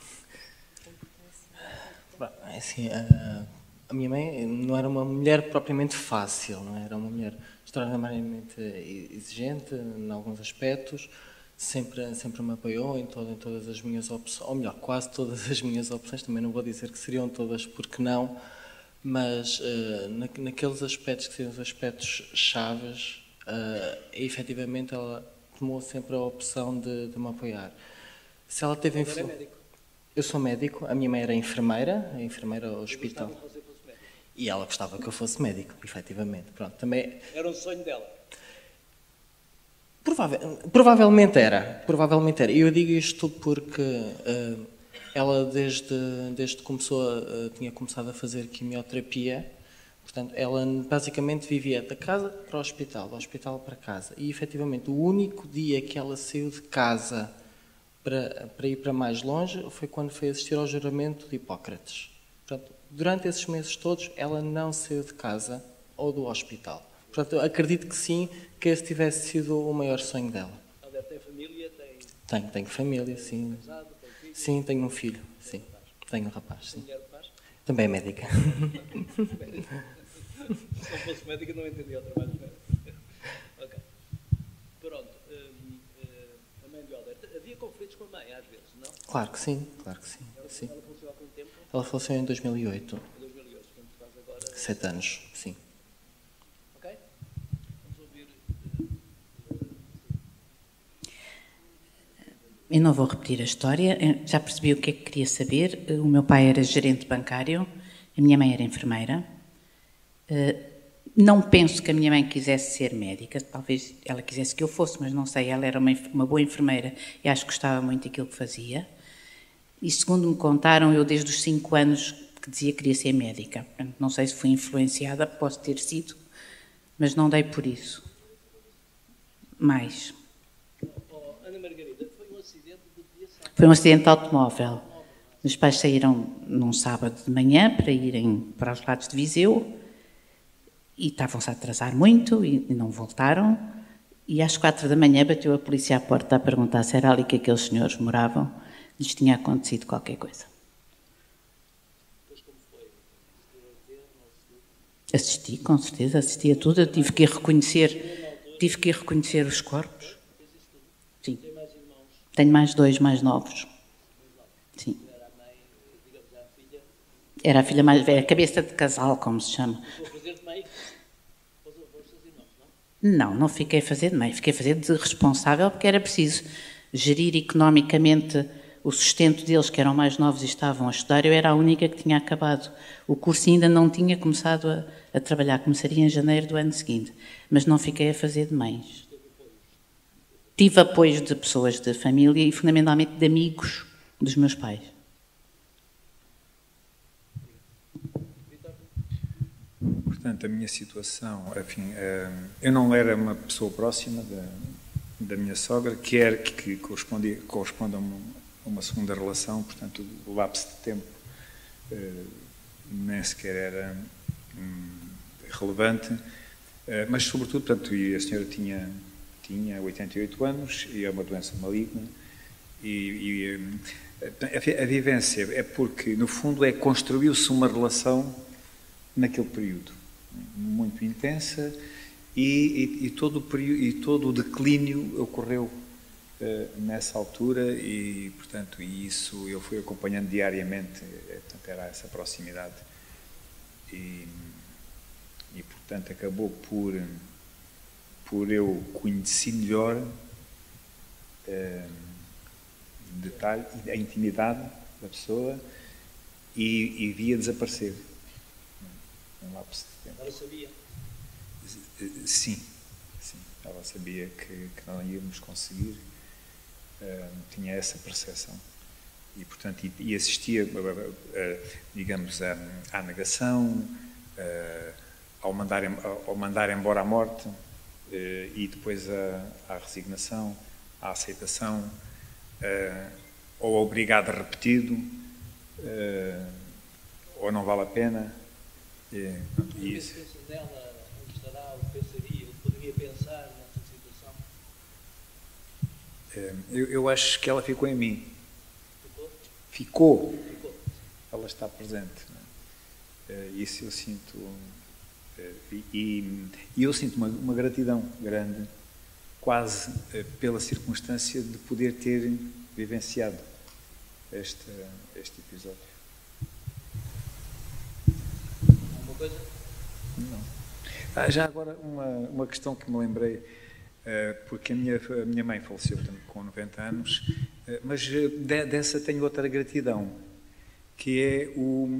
[SPEAKER 4] Assim, a minha mãe não era uma mulher propriamente fácil, não é? Era uma mulher extraordinariamente exigente em alguns aspectos, sempre me apoiou em todas as minhas opções, ou melhor, quase todas as minhas opções, também não vou dizer que seriam todas porque não, mas naqueles aspectos que seriam os aspectos chaves, efetivamente ela tomou sempre a opção de me apoiar. Se ela teve Eu sou médico, a minha mãe era enfermeira ao hospital. E ela gostava que eu fosse médico, efetivamente. Pronto, também...
[SPEAKER 1] Era um sonho dela?
[SPEAKER 4] Provavelmente era. E eu digo isto porque ela desde que tinha começado a fazer quimioterapia, portanto, ela basicamente vivia da casa para o hospital, do hospital para casa. E efetivamente o único dia que ela saiu de casa para ir para mais longe foi quando foi assistir ao juramento de Hipócrates. Portanto, durante esses meses todos, ela não saiu de casa ou do hospital. Portanto, eu acredito que sim, que esse tivesse sido o maior sonho dela.
[SPEAKER 1] Ela deve ter família?
[SPEAKER 4] Tenho família, sim.
[SPEAKER 1] Casado, tem filho?
[SPEAKER 4] Sim, tenho um filho, sim. Tenho um rapaz, sim.
[SPEAKER 1] Mulher faz?
[SPEAKER 4] Também é médica.
[SPEAKER 1] Se não fosse médica, não entendia o trabalho médico. Ok. Pronto. A mãe do Helder. Havia conflitos com a mãe, às vezes, não?
[SPEAKER 4] Claro que sim.
[SPEAKER 1] Ela faleceu há quanto tempo?
[SPEAKER 4] Ela faleceu em 2008.
[SPEAKER 1] Em 2008, portanto faz agora...
[SPEAKER 4] 7 anos, sim.
[SPEAKER 1] Ok? Vamos ouvir...
[SPEAKER 2] Eu não vou repetir a história, já percebi o que é que queria saber. O meu pai era gerente bancário, a minha mãe era enfermeira. Não penso que a minha mãe quisesse ser médica, talvez ela quisesse que eu fosse, mas não sei, ela era uma boa enfermeira e acho que gostava muito daquilo que fazia. E segundo me contaram, eu desde os 5 anos, que dizia que queria ser médica. Portanto, não sei se fui influenciada, posso ter sido, mas não dei por isso. Mais.
[SPEAKER 1] Ana Margarida, foi um acidente do dia sábado.
[SPEAKER 2] Foi um acidente de automóvel. Os pais saíram num sábado de manhã para irem para os lados de Viseu e estavam-se a atrasar muito e não voltaram. E às 4 da manhã bateu a polícia à porta a perguntar se era ali que aqueles senhores moravam. Lhes tinha acontecido qualquer coisa.
[SPEAKER 1] Depois como foi?
[SPEAKER 2] Assisti, com certeza, assisti a tudo. Eu tive que ir reconhecer os corpos. Sim. Tenho mais 2 mais novos. Sim. Era a filha mais velha, cabeça de casal, como se chama. Não fiquei a fazer de mãe, fiquei a fazer de responsável, porque era preciso gerir economicamente o sustento deles, que eram mais novos e estavam a estudar. Eu era a única que tinha acabado o curso e ainda não tinha começado a trabalhar. Começaria em janeiro do ano seguinte, mas não fiquei a fazer de mães. Tive apoio de pessoas de família e fundamentalmente de amigos dos meus pais.
[SPEAKER 3] Portanto, a minha situação, enfim, eu não era uma pessoa próxima da minha sogra, que corresponde a uma segunda relação, portanto, o lapso de tempo nem sequer era relevante, mas, sobretudo, portanto, a senhora tinha 88 anos e é uma doença maligna, e a vivência é porque, no fundo, construiu-se uma relação naquele período muito intensa e todo o declínio ocorreu nessa altura e, portanto, isso eu fui acompanhando diariamente, portanto, era essa proximidade e portanto, acabou por eu conhecer melhor detalhe, a intimidade da pessoa e via desaparecer. Um lapso de tempo.
[SPEAKER 1] Ela sabia?
[SPEAKER 3] Sim. Ela sabia que não íamos conseguir. Tinha essa percepção. E, portanto, e assistia, digamos, à negação, ao mandar embora a morte, e depois à resignação, à aceitação, ou obrigado repetido, ou não vale a pena.
[SPEAKER 1] E isso. Dela, onde estará, o que pensaria, o que poderia pensar nessa situação?
[SPEAKER 3] Eu acho que ela ficou em mim. Ficou. Ela está presente. Isso eu sinto. E eu sinto uma gratidão grande, quase pela circunstância de poder ter vivenciado este episódio.
[SPEAKER 1] Coisa?
[SPEAKER 3] Não. Já agora uma questão que me lembrei, porque a minha mãe faleceu com 90 anos, mas dessa tenho outra gratidão, que é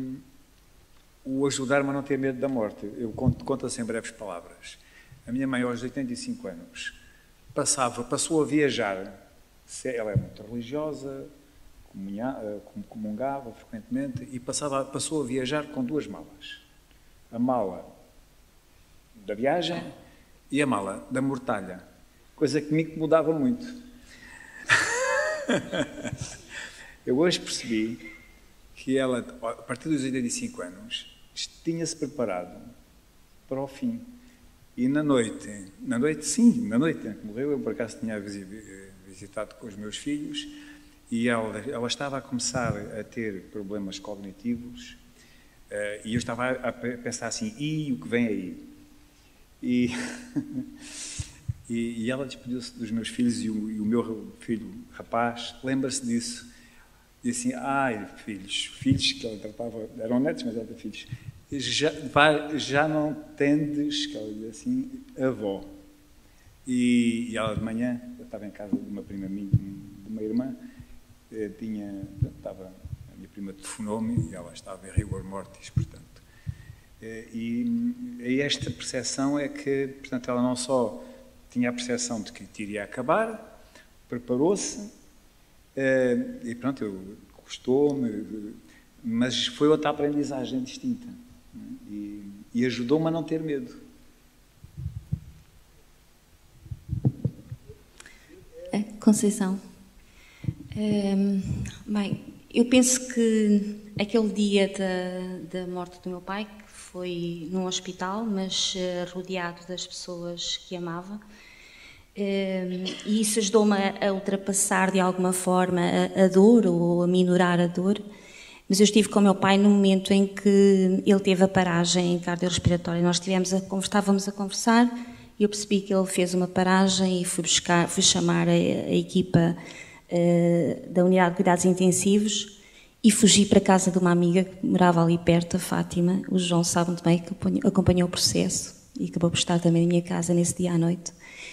[SPEAKER 3] o ajudar-me a não ter medo da morte. Eu conto assim em breves palavras. A minha mãe, aos 85 anos, passou a viajar. Ela é muito religiosa, comungava frequentemente, e passou a viajar com 2 malas. A mala da viagem e a mala da mortalha, coisa que me incomodava muito. Eu hoje percebi que ela, a partir dos 85 anos, tinha-se preparado para o fim. E na noite em que morreu, eu por acaso tinha visitado com os meus filhos, e ela estava a começar a ter problemas cognitivos. E eu estava a pensar assim, e o que vem aí? E ela despediu-se dos meus filhos e o meu filho, rapaz, lembra-se disso. E assim, filhos que ela tratava, eram netos, mas eram filhos. Já não tendes, que ela dizia assim, avó. E ela de manhã, eu estava em casa de uma prima minha, de uma irmã, estava... A minha prima telefonou-me e ela estava em rigor mortis, portanto. E esta percepção é que, portanto, ela não só tinha a percepção de que iria acabar, preparou-se, e pronto, gostou-me, Mas foi outra aprendizagem distinta, e ajudou-me a não ter medo.
[SPEAKER 5] Conceição. Bem, eu penso que aquele dia da morte do meu pai, que foi num hospital, mas rodeado das pessoas que amava, e isso ajudou-me a ultrapassar de alguma forma a dor ou a minorar a dor. Mas eu estive com o meu pai no momento em que ele teve a paragem cardiorrespiratória. Nós estávamos a conversar e eu percebi que ele fez uma paragem e fui chamar a equipa da unidade de cuidados intensivos e fugi para a casa de uma amiga que morava ali perto, a Fátima. O João sabe muito bem que acompanhou o processo e acabou por estar também na minha casa nesse dia à noite.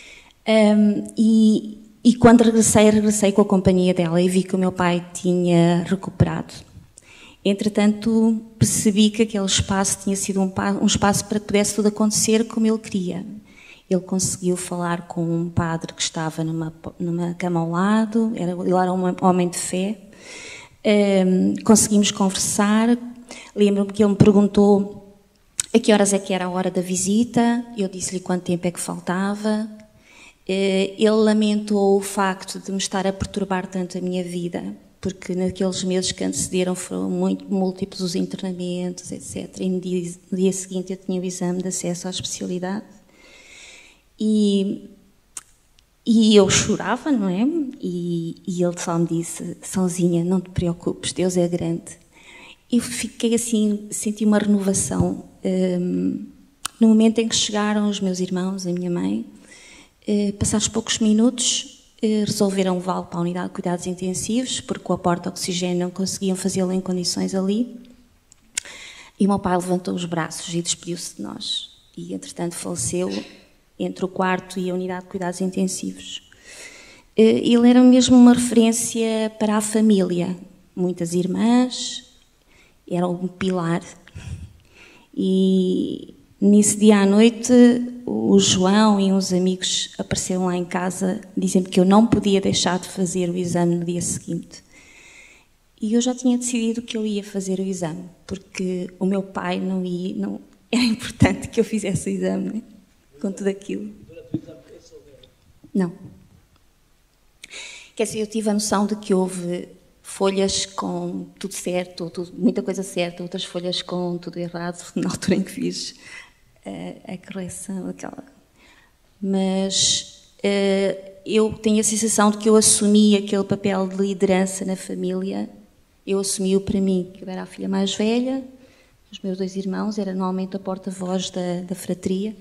[SPEAKER 5] E quando regressei com a companhia dela e vi que o meu pai tinha recuperado. Entretanto, percebi que aquele espaço tinha sido um espaço para que pudesse tudo acontecer como ele queria. Ele conseguiu falar com um padre que estava numa cama ao lado, ele era um homem de fé. Conseguimos conversar. Lembro-me que ele me perguntou a que horas é que era a hora da visita, eu disse-lhe quanto tempo é que faltava. Ele lamentou o facto de me estar a perturbar tanto a minha vida, porque naqueles meses que antecederam foram muito múltiplos os internamentos, etc. E no dia seguinte eu tinha o exame de acesso à especialidade. E eu chorava, não é? E ele só me disse: Sãozinha, não te preocupes, Deus é grande. E fiquei assim, senti uma renovação. No momento em que chegaram os meus irmãos, a minha mãe, passados poucos minutos, resolveram levá-lo para a unidade de cuidados intensivos, porque com a porta de oxigênio não conseguiam fazê-lo em condições ali. E o meu pai levantou os braços e despediu-se de nós. E, entretanto, faleceu entre o quarto e a unidade de cuidados intensivos. Ele era mesmo uma referência para a família. Muitas irmãs, era um pilar. E nesse dia à noite, o João e uns amigos apareceram lá em casa dizendo que eu não podia deixar de fazer o exame no dia seguinte. E eu já tinha decidido que eu ia fazer o exame, porque o meu pai não era importante que eu fizesse o exame, né? Com tudo aquilo. Não. Quer dizer, eu tive a noção de que houve folhas com tudo certo, muita coisa certa, outras folhas com tudo errado, na altura em que fiz a correção, aquela. Mas eu tenho a sensação de que eu assumi aquele papel de liderança na família, eu assumi-o para mim, que eu era a filha mais velha, os meus 2 irmãos, era normalmente a porta-voz da fratria.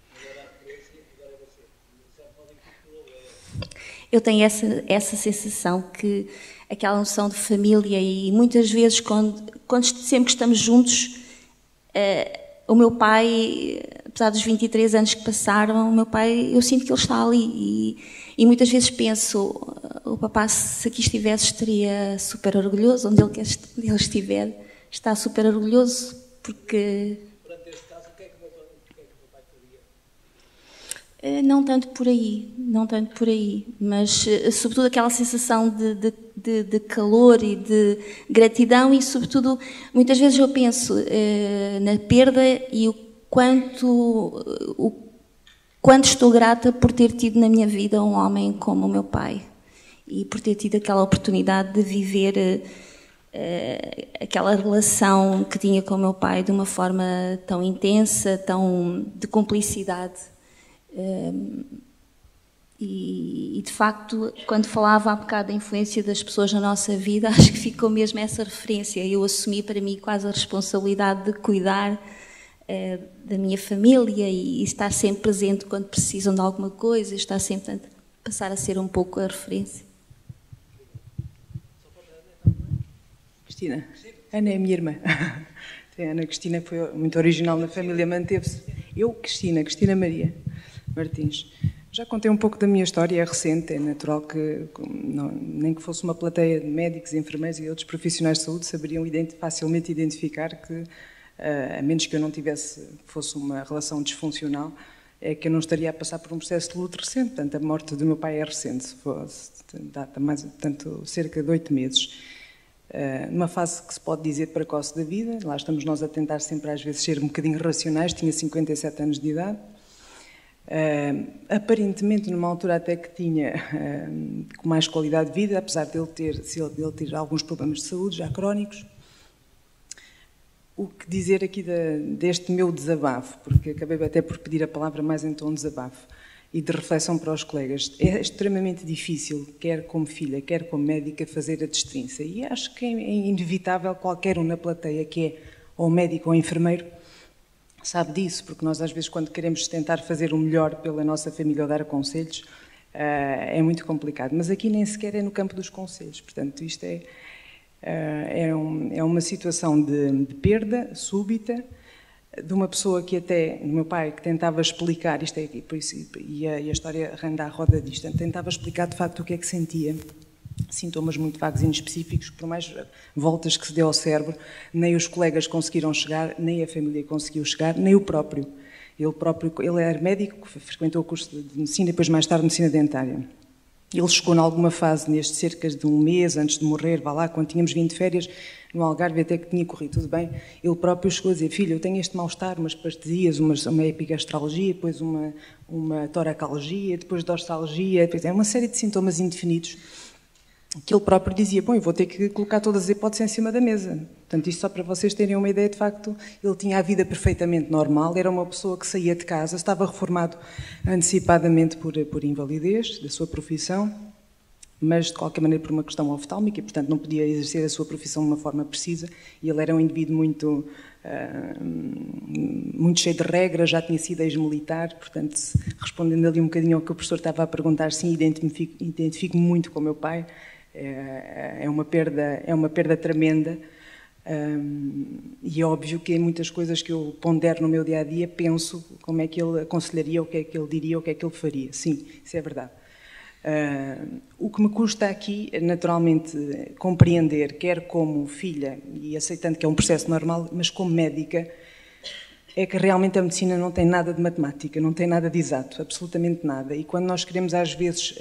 [SPEAKER 5] Eu tenho essa sensação que aquela noção de família, e muitas vezes sempre que estamos juntos, o meu pai, apesar dos 23 anos que passaram, o meu pai, eu sinto que ele está ali e muitas vezes penso, o papá, se aqui estivesse, estaria super orgulhoso, onde ele estiver, está super orgulhoso, porque...
[SPEAKER 1] Durante este caso, o que é que o meu pai faria?
[SPEAKER 5] Não tanto por aí, mas sobretudo aquela sensação de calor e de gratidão, e sobretudo muitas vezes eu penso na perda e o quanto estou grata por ter tido na minha vida um homem como o meu pai e por ter tido aquela oportunidade de viver aquela relação que tinha com o meu pai de uma forma tão intensa, tão de cumplicidade. E de facto, quando falava há bocado da influência das pessoas na nossa vida, acho que ficou mesmo essa referência. Eu assumi para mim quase a responsabilidade de cuidar da minha família e estar sempre presente quando precisam de alguma coisa, estar sempre, portanto, passar a ser um pouco a referência.
[SPEAKER 7] Cristina. Ana é a minha irmã. A Ana Cristina foi muito original na família, manteve-se. Eu, Cristina Maria Martins. Já contei um pouco da minha história, é recente, é natural que nem que fosse uma plateia de médicos, enfermeiros e outros profissionais de saúde saberiam facilmente identificar que, a menos que eu não fosse uma relação disfuncional, é que eu não estaria a passar por um processo de luto recente. Portanto, a morte do meu pai é recente, data mais, portanto, cerca de 8 meses. numa fase que se pode dizer precoce da vida. Lá estamos nós a tentar sempre às vezes ser um bocadinho racionais. Tinha 57 anos de idade. Aparentemente numa altura até que tinha com mais qualidade de vida, apesar de ele ter alguns problemas de saúde já crónicos. O que dizer aqui deste meu desabafo, porque acabei até por pedir a palavra mais em tom de desabafo e de reflexão para os colegas. É extremamente difícil, quer como filha, quer como médica, fazer a distinção. E acho que é inevitável qualquer um na plateia que é ou médico ou enfermeiro sabe disso, porque nós às vezes quando queremos tentar fazer o melhor pela nossa família ou dar conselhos, é muito complicado. Mas aqui nem sequer é no campo dos conselhos, portanto isto é uma situação de perda súbita de uma pessoa que até, o meu pai, que tentava explicar, isto é por isso, e a história anda à roda disto, tentava explicar de facto o que é que sentia, sintomas muito vagos e inespecíficos, por mais voltas que se deu ao cérebro, nem os colegas conseguiram chegar, nem a família conseguiu chegar, nem o próprio. Ele era médico, frequentou o curso de medicina e depois mais tarde medicina dentária. Ele chegou em alguma fase, neste cerca de um mês antes de morrer, vá lá, quando tínhamos vindo de férias, no Algarve, até que tinha corrido tudo bem, ele próprio chegou a dizer: filho, eu tenho este mal-estar, umas parestesias, uma epigastralgia, depois uma toracalgia, depois dorsalgia, depois é uma série de sintomas indefinidos, que ele próprio dizia: bom, eu vou ter que colocar todas as hipóteses em cima da mesa. Portanto, isto só para vocês terem uma ideia, de facto, ele tinha a vida perfeitamente normal, era uma pessoa que saía de casa, estava reformado antecipadamente por invalidez da sua profissão, mas de qualquer maneira por uma questão oftálmica e, portanto, não podia exercer a sua profissão de uma forma precisa, e ele era um indivíduo muito cheio de regras, já tinha sido ex-militar, portanto, respondendo ali um bocadinho ao que o professor estava a perguntar, sim, identifico-me muito com o meu pai. É uma perda tremenda, e é óbvio que em muitas coisas que eu pondero no meu dia-a-dia penso como é que ele aconselharia, o que é que ele diria, o que é que ele faria. Sim, isso é verdade. O que me custa aqui, naturalmente, compreender, quer como filha, e aceitando que é um processo normal, mas como médica, é que realmente a medicina não tem nada de matemática, não tem nada de exato, absolutamente nada. E quando nós queremos às vezes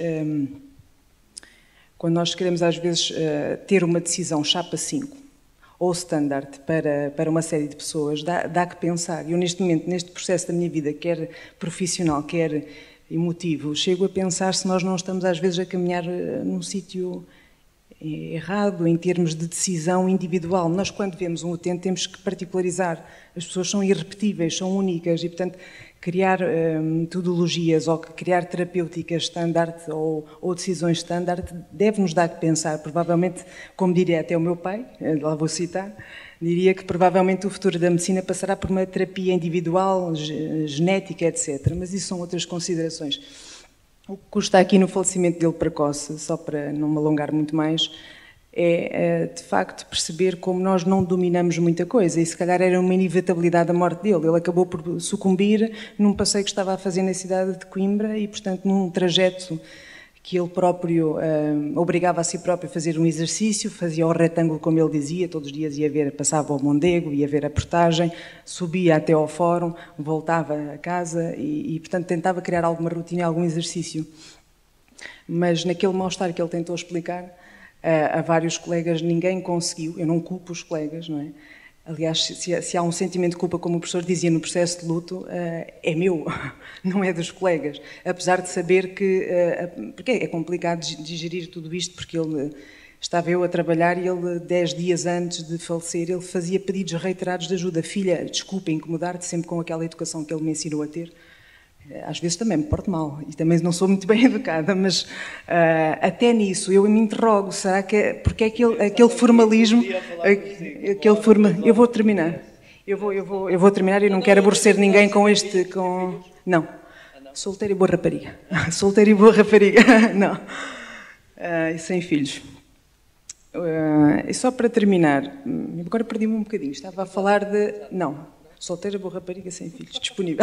[SPEAKER 7] ter uma decisão chapa 5 ou standard para uma série de pessoas, dá que pensar. Eu neste momento, neste processo da minha vida, quer profissional, quer emotivo, chego a pensar se nós não estamos às vezes a caminhar num sítio errado em termos de decisão individual. Nós, quando vemos um utente, temos que particularizar. As pessoas são irrepetíveis, são únicas e, portanto, criar metodologias ou criar terapêuticas standard ou decisões standard deve-nos dar que pensar. Provavelmente, como diria até o meu pai, lá vou citar, diria que provavelmente o futuro da medicina passará por uma terapia individual, genética, etc. Mas isso são outras considerações. O que custa aqui no falecimento dele precoce, só para não me alongar muito mais, é de facto perceber como nós não dominamos muita coisa, e se calhar era uma inevitabilidade a morte dele. Ele acabou por sucumbir num passeio que estava a fazer na cidade de Coimbra e, portanto, num trajeto que ele próprio obrigava a si próprio a fazer um exercício, fazia o retângulo, como ele dizia, todos os dias passava ao Mondego, ia ver a portagem, subia até ao fórum, voltava a casa e, portanto, tentava criar alguma rotina, algum exercício. Mas naquele mal-estar que ele tentou explicar a vários colegas, ninguém conseguiu, eu não culpo os colegas, não é? Aliás, se há um sentimento de culpa, como o professor dizia, no processo de luto, é meu, não é dos colegas. Apesar de saber que... porque é complicado digerir tudo isto, porque estava eu a trabalhar e ele, 10 dias antes de falecer, ele fazia pedidos reiterados de ajuda. Filha, desculpa incomodar-te, sempre com aquela educação que ele me ensinou a ter. Às vezes também me porto mal e também não sou muito bem educada, mas até nisso eu me interrogo, será que porque é aquele formalismo, eu vou terminar, eu vou terminar e não quero aborrecer ninguém não, solteira e boa rapariga, não, e sem filhos. E só para terminar, agora perdi-me um bocadinho, estava a falar solteira, boa rapariga, sem filhos, disponível.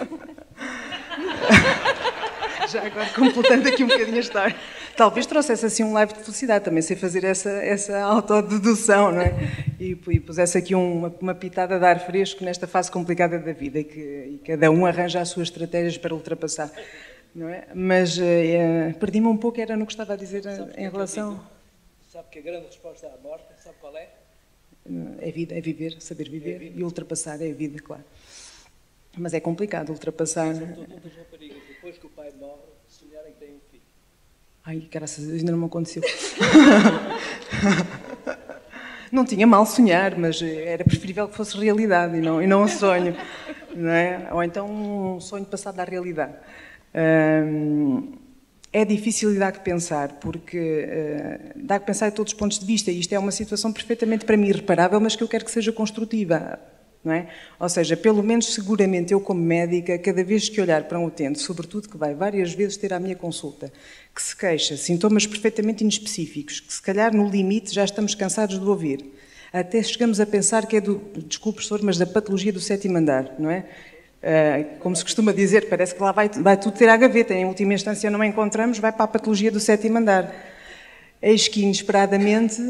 [SPEAKER 7] Já agora, completando aqui um bocadinho a história. Talvez trouxesse assim um live de felicidade, também sei fazer essa autodedução, não é? E pusesse aqui uma pitada de ar fresco nesta fase complicada da vida e cada um arranja as suas estratégias para ultrapassar, não é? Mas perdi-me um pouco, era no que estava a dizer em relação...
[SPEAKER 1] Sabe que a grande resposta à morte, sabe qual é?
[SPEAKER 7] É vida, é viver, saber viver e ultrapassar é a vida, claro. Mas é complicado ultrapassar.
[SPEAKER 1] São todas raparigas, depois que o pai morre, sonharem que têm um filho.
[SPEAKER 7] Ai, graças a Deus, ainda não me aconteceu. Não tinha mal sonhar, mas era preferível que fosse realidade e não um sonho. Não é? Ou então um sonho passado à realidade. É difícil e dá que pensar, porque dá que pensar de todos os pontos de vista, e isto é uma situação perfeitamente para mim irreparável, mas que eu quero que seja construtiva, não é? Ou seja, pelo menos seguramente eu como médica, cada vez que olhar para um utente, sobretudo que vai várias vezes ter à minha consulta, que se queixa, sintomas perfeitamente inespecíficos, que se calhar no limite já estamos cansados de ouvir, até chegamos a pensar que é desculpe professor, mas da patologia do 7º andar, não é? Como se costuma dizer, parece que lá vai tudo ter à gaveta, em última instância não a encontramos, vai para a patologia do 7º andar. Eis que, inesperadamente,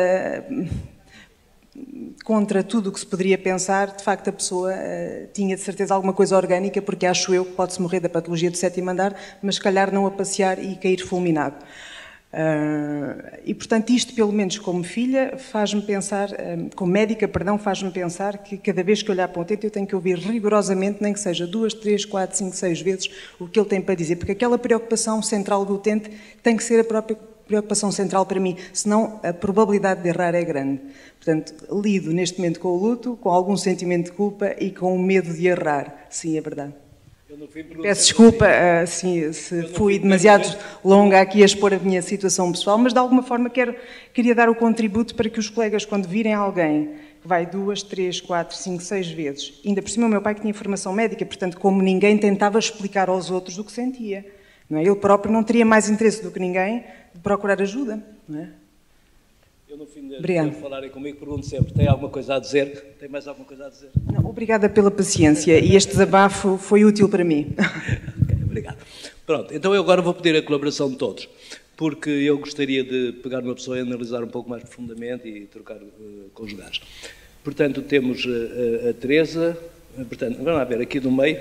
[SPEAKER 7] contra tudo o que se poderia pensar, de facto a pessoa tinha de certeza alguma coisa orgânica, porque acho eu que pode-se morrer da patologia do 7º andar, mas se calhar não a passear e cair fulminado. E, portanto, isto, pelo menos como filha, faz-me pensar, como médica, perdão, faz-me pensar que cada vez que olhar para um utente eu tenho que ouvir rigorosamente, nem que seja 2, 3, 4, 5, 6 vezes o que ele tem para dizer, porque aquela preocupação central do utente tem que ser a própria preocupação central para mim, senão a probabilidade de errar é grande. Portanto, lido neste momento com o luto, com algum sentimento de culpa e com o medo de errar. Sim, é verdade. Peço desculpa se fui demasiado longa aqui a expor a minha situação pessoal, mas de alguma forma queria dar o contributo para que os colegas, quando virem alguém que vai 2, 3, 4, 5, 6 vezes, ainda por cima o meu pai que tinha formação médica, portanto, como ninguém, tentava explicar aos outros o que sentia. Não é? Ele próprio não teria mais interesse do que ninguém de procurar ajuda. Não é?
[SPEAKER 1] Eu, no fim de falarem comigo, pergunto sempre, tem alguma coisa a dizer? Tem mais alguma coisa a dizer?
[SPEAKER 7] Não, obrigada pela paciência e este desabafo foi útil para mim.
[SPEAKER 1] Ok, obrigado. Pronto, então eu agora vou pedir a colaboração de todos, porque eu gostaria de pegar uma pessoa e analisar um pouco mais profundamente e trocar conjugados. Portanto, temos a Teresa, portanto, vamos lá ver, aqui do meio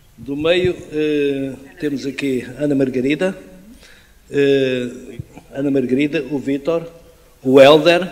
[SPEAKER 1] temos aqui Ana Margarida, o Vítor, o Hélder,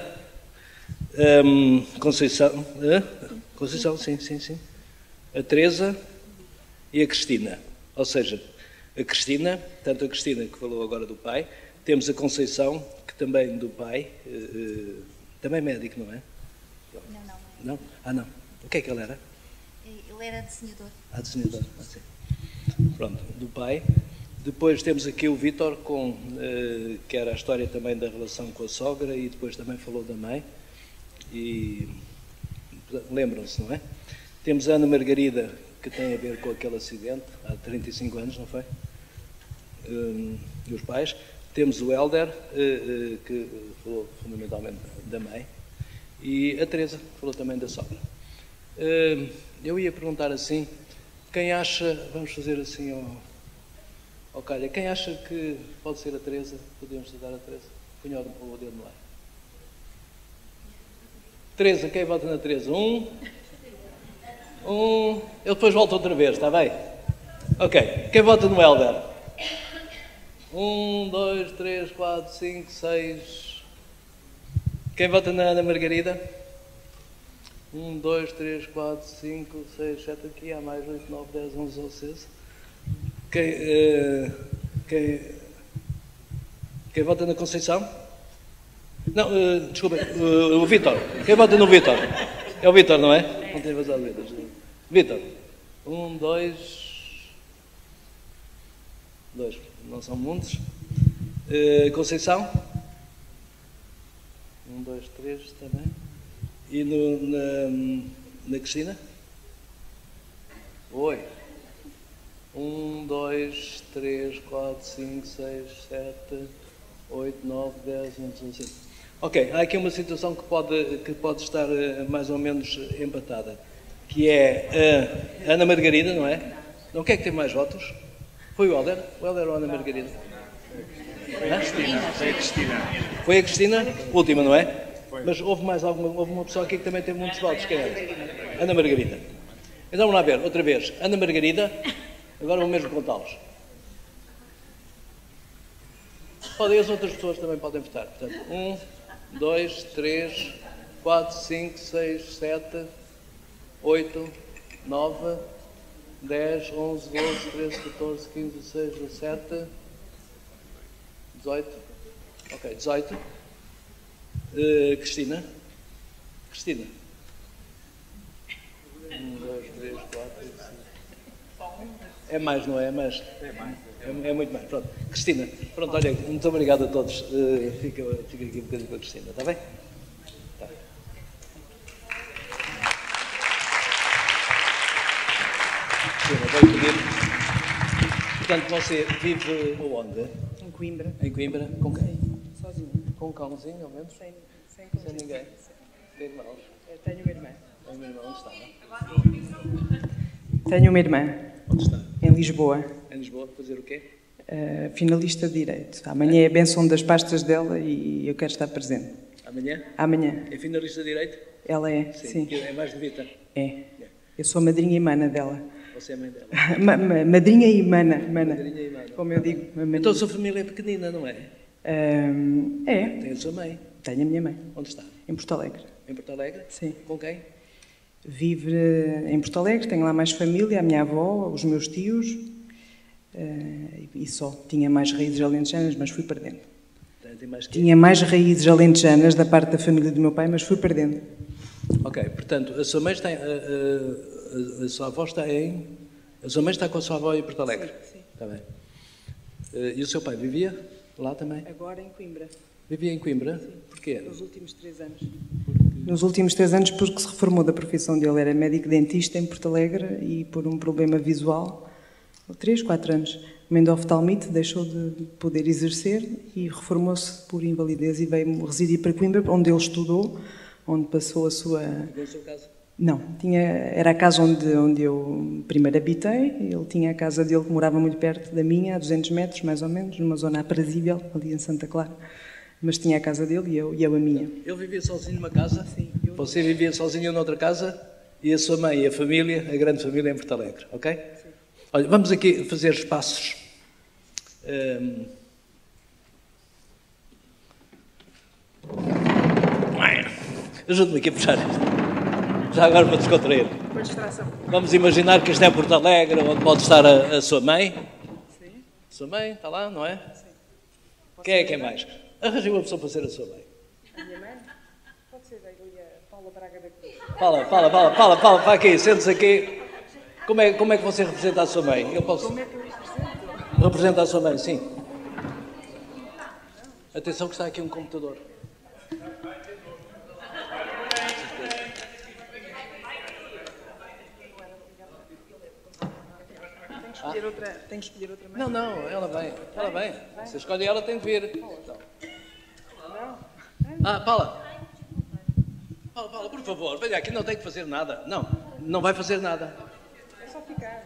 [SPEAKER 1] Conceição, sim, a Teresa e a Cristina. Ou seja, a Cristina, tanto a Cristina que falou agora do pai, temos a Conceição, que também do pai, também médico, não é? Não? Ah, não. O que é que ele era?
[SPEAKER 9] Ele era desenhador.
[SPEAKER 1] Ah, desenhador, sim. Pronto, do pai. Depois temos aqui o Vítor, que era a história também da relação com a sogra e depois também falou da mãe. E lembram-se, não é? Temos a Ana Margarida, que tem a ver com aquele acidente, há 35 anos, não foi? E os pais. Temos o Hélder, que falou fundamentalmente da mãe. E a Teresa, que falou também da sogra. Eu ia perguntar assim, quem acha, vamos fazer assim ao calha, quem acha que pode ser a Teresa? Podemos ajudar a Teresa? Punha o dedo no ar. Teresa, quem vota na Teresa? Um. Ele depois volta outra vez, está bem? Ok, quem vota no Hélder? 1, 2, 3, 4, 5, 6. Quem vota na Ana Margarida? 1, 2, 3, 4, 5, 6, 7, aqui há mais 8, 9, 10, 11, 12, 13. Quem vota na Conceição? Não, desculpa, o Vítor. Quem vota no Vítor? É o Vítor, não é? Não tem vazado Vítor. Vítor. 1, 2. Não são muitos. Conceição? 1, 2, 3 também. E na Cristina? Oi. 1, 2, 3, 4, 5, 6, 7, 8, 9, 10, 11, 12. Ok, há aqui uma situação que pode estar mais ou menos empatada, que é a Ana Margarida, não é? Não quer que tem mais votos? Foi o Hélder? O Hélder ou a Ana Margarida?
[SPEAKER 3] Foi a Cristina.
[SPEAKER 1] Foi a Cristina? Última, não é? Mas houve mais alguma, houve uma pessoa aqui que também teve muitos votos, quem é? Ana Margarida. Então vamos lá ver, outra vez. Ana Margarida, agora vou mesmo contá-los. Podem, as outras pessoas também podem votar. Portanto, 1, 2, 3, 4, 5, 6, 7, 8, 9, 10, 11, 12, 13, 14, 15, 16, 17, 18. Ok, 18. Cristina? Cristina? 1, 2, 3, 4, 5. É mais, não é? Mas é muito mais. Pronto. Cristina, pronto, olha, muito obrigado a todos. Fica aqui um bocadinho com a Cristina, está bem? Tá. Cristina, vou pedir. Portanto, você vive aonde?
[SPEAKER 7] Em Coimbra.
[SPEAKER 1] Em Coimbra? Com quem?
[SPEAKER 7] Sozinha.
[SPEAKER 1] Com um cãozinho, ao menos?
[SPEAKER 7] Sem
[SPEAKER 1] ninguém? Tem irmãos?
[SPEAKER 7] Tenho uma irmã.
[SPEAKER 1] Tem uma irmã, onde está?
[SPEAKER 7] Tenho uma irmã.
[SPEAKER 1] Onde está?
[SPEAKER 7] Em Lisboa.
[SPEAKER 1] Em Lisboa, fazer o quê?
[SPEAKER 7] Finalista de Direito. Amanhã é a bênção das pastas dela e eu quero estar presente.
[SPEAKER 1] Amanhã?
[SPEAKER 7] Amanhã.
[SPEAKER 1] É finalista de Direito?
[SPEAKER 7] Ela é, sim.
[SPEAKER 1] É mais de Vita?
[SPEAKER 7] É. Eu sou madrinha e mana dela.
[SPEAKER 1] Você é mãe dela?
[SPEAKER 7] Madrinha e mana.
[SPEAKER 1] Madrinha e mana.
[SPEAKER 7] Como eu digo.
[SPEAKER 1] Então a sua família é pequenina, não é?
[SPEAKER 7] É.
[SPEAKER 1] Tem a sua mãe?
[SPEAKER 7] Tenho a minha mãe.
[SPEAKER 1] Onde está?
[SPEAKER 7] Em Porto Alegre.
[SPEAKER 1] Em Porto Alegre?
[SPEAKER 7] Sim.
[SPEAKER 1] Com quem?
[SPEAKER 7] Vive em Porto Alegre, tenho lá mais família, a minha avó, os meus tios, e só. Tinha mais raízes alentejanas, mas fui perdendo. Tinha mais raízes alentejanas da parte da família do meu pai, mas fui perdendo.
[SPEAKER 1] Ok, portanto, a sua mãe está a sua avó está em... A sua mãe está com a sua avó em Porto Alegre?
[SPEAKER 7] Sim.
[SPEAKER 1] Está bem. E o seu pai vivia lá também?
[SPEAKER 7] Agora em Coimbra.
[SPEAKER 1] Vivia em Coimbra?
[SPEAKER 7] Sim.
[SPEAKER 1] Porquê?
[SPEAKER 7] Nos últimos 3 anos. Nos últimos 3 anos porque se reformou da profissão dele. Era médico-dentista em Porto Alegre e por um problema visual, 3, 4 anos, uma endoftalmite, deixou de poder exercer e reformou-se por invalidez e veio residir para Coimbra, onde ele estudou, onde passou a sua...
[SPEAKER 1] Tinha a sua casa?
[SPEAKER 7] Não, era a casa onde eu primeiro habitei. Ele tinha a casa dele que morava muito perto da minha, a 200 metros mais ou menos, numa zona aprazível, ali em Santa Clara. Mas tinha a casa dele e eu a minha.
[SPEAKER 1] Ele vivia sozinho numa casa?
[SPEAKER 7] Sim.
[SPEAKER 1] Você vivia sozinho noutra casa? E a sua mãe e a família, a grande família em Porto Alegre, ok? Sim. Olha, vamos aqui fazer espaços. Ajude-me aqui a puxar isto. Já agora para descontrair.
[SPEAKER 7] Por distração.
[SPEAKER 1] Vamos imaginar que isto é Porto Alegre, onde pode estar a sua mãe.
[SPEAKER 7] Sim.
[SPEAKER 1] A sua mãe, está lá, não é?
[SPEAKER 7] Sim.
[SPEAKER 1] Quem é mais? Arranjei uma pessoa para ser a sua mãe.
[SPEAKER 7] A minha mãe? Pode ser a Paula Braga da Cruz.
[SPEAKER 1] Fala, para aqui, sente-se aqui. Como é que você representa a sua mãe? Eu posso...
[SPEAKER 7] Como é que eu represento?
[SPEAKER 1] Representa a sua mãe, sim. Atenção que está aqui um computador.
[SPEAKER 7] Tem que escolher outra mãe?
[SPEAKER 1] Não, ela vem. Você escolhe ela, tem de vir. Paula, por favor, venha aqui, não tem que fazer nada. Não vai fazer nada.
[SPEAKER 7] É só ficar.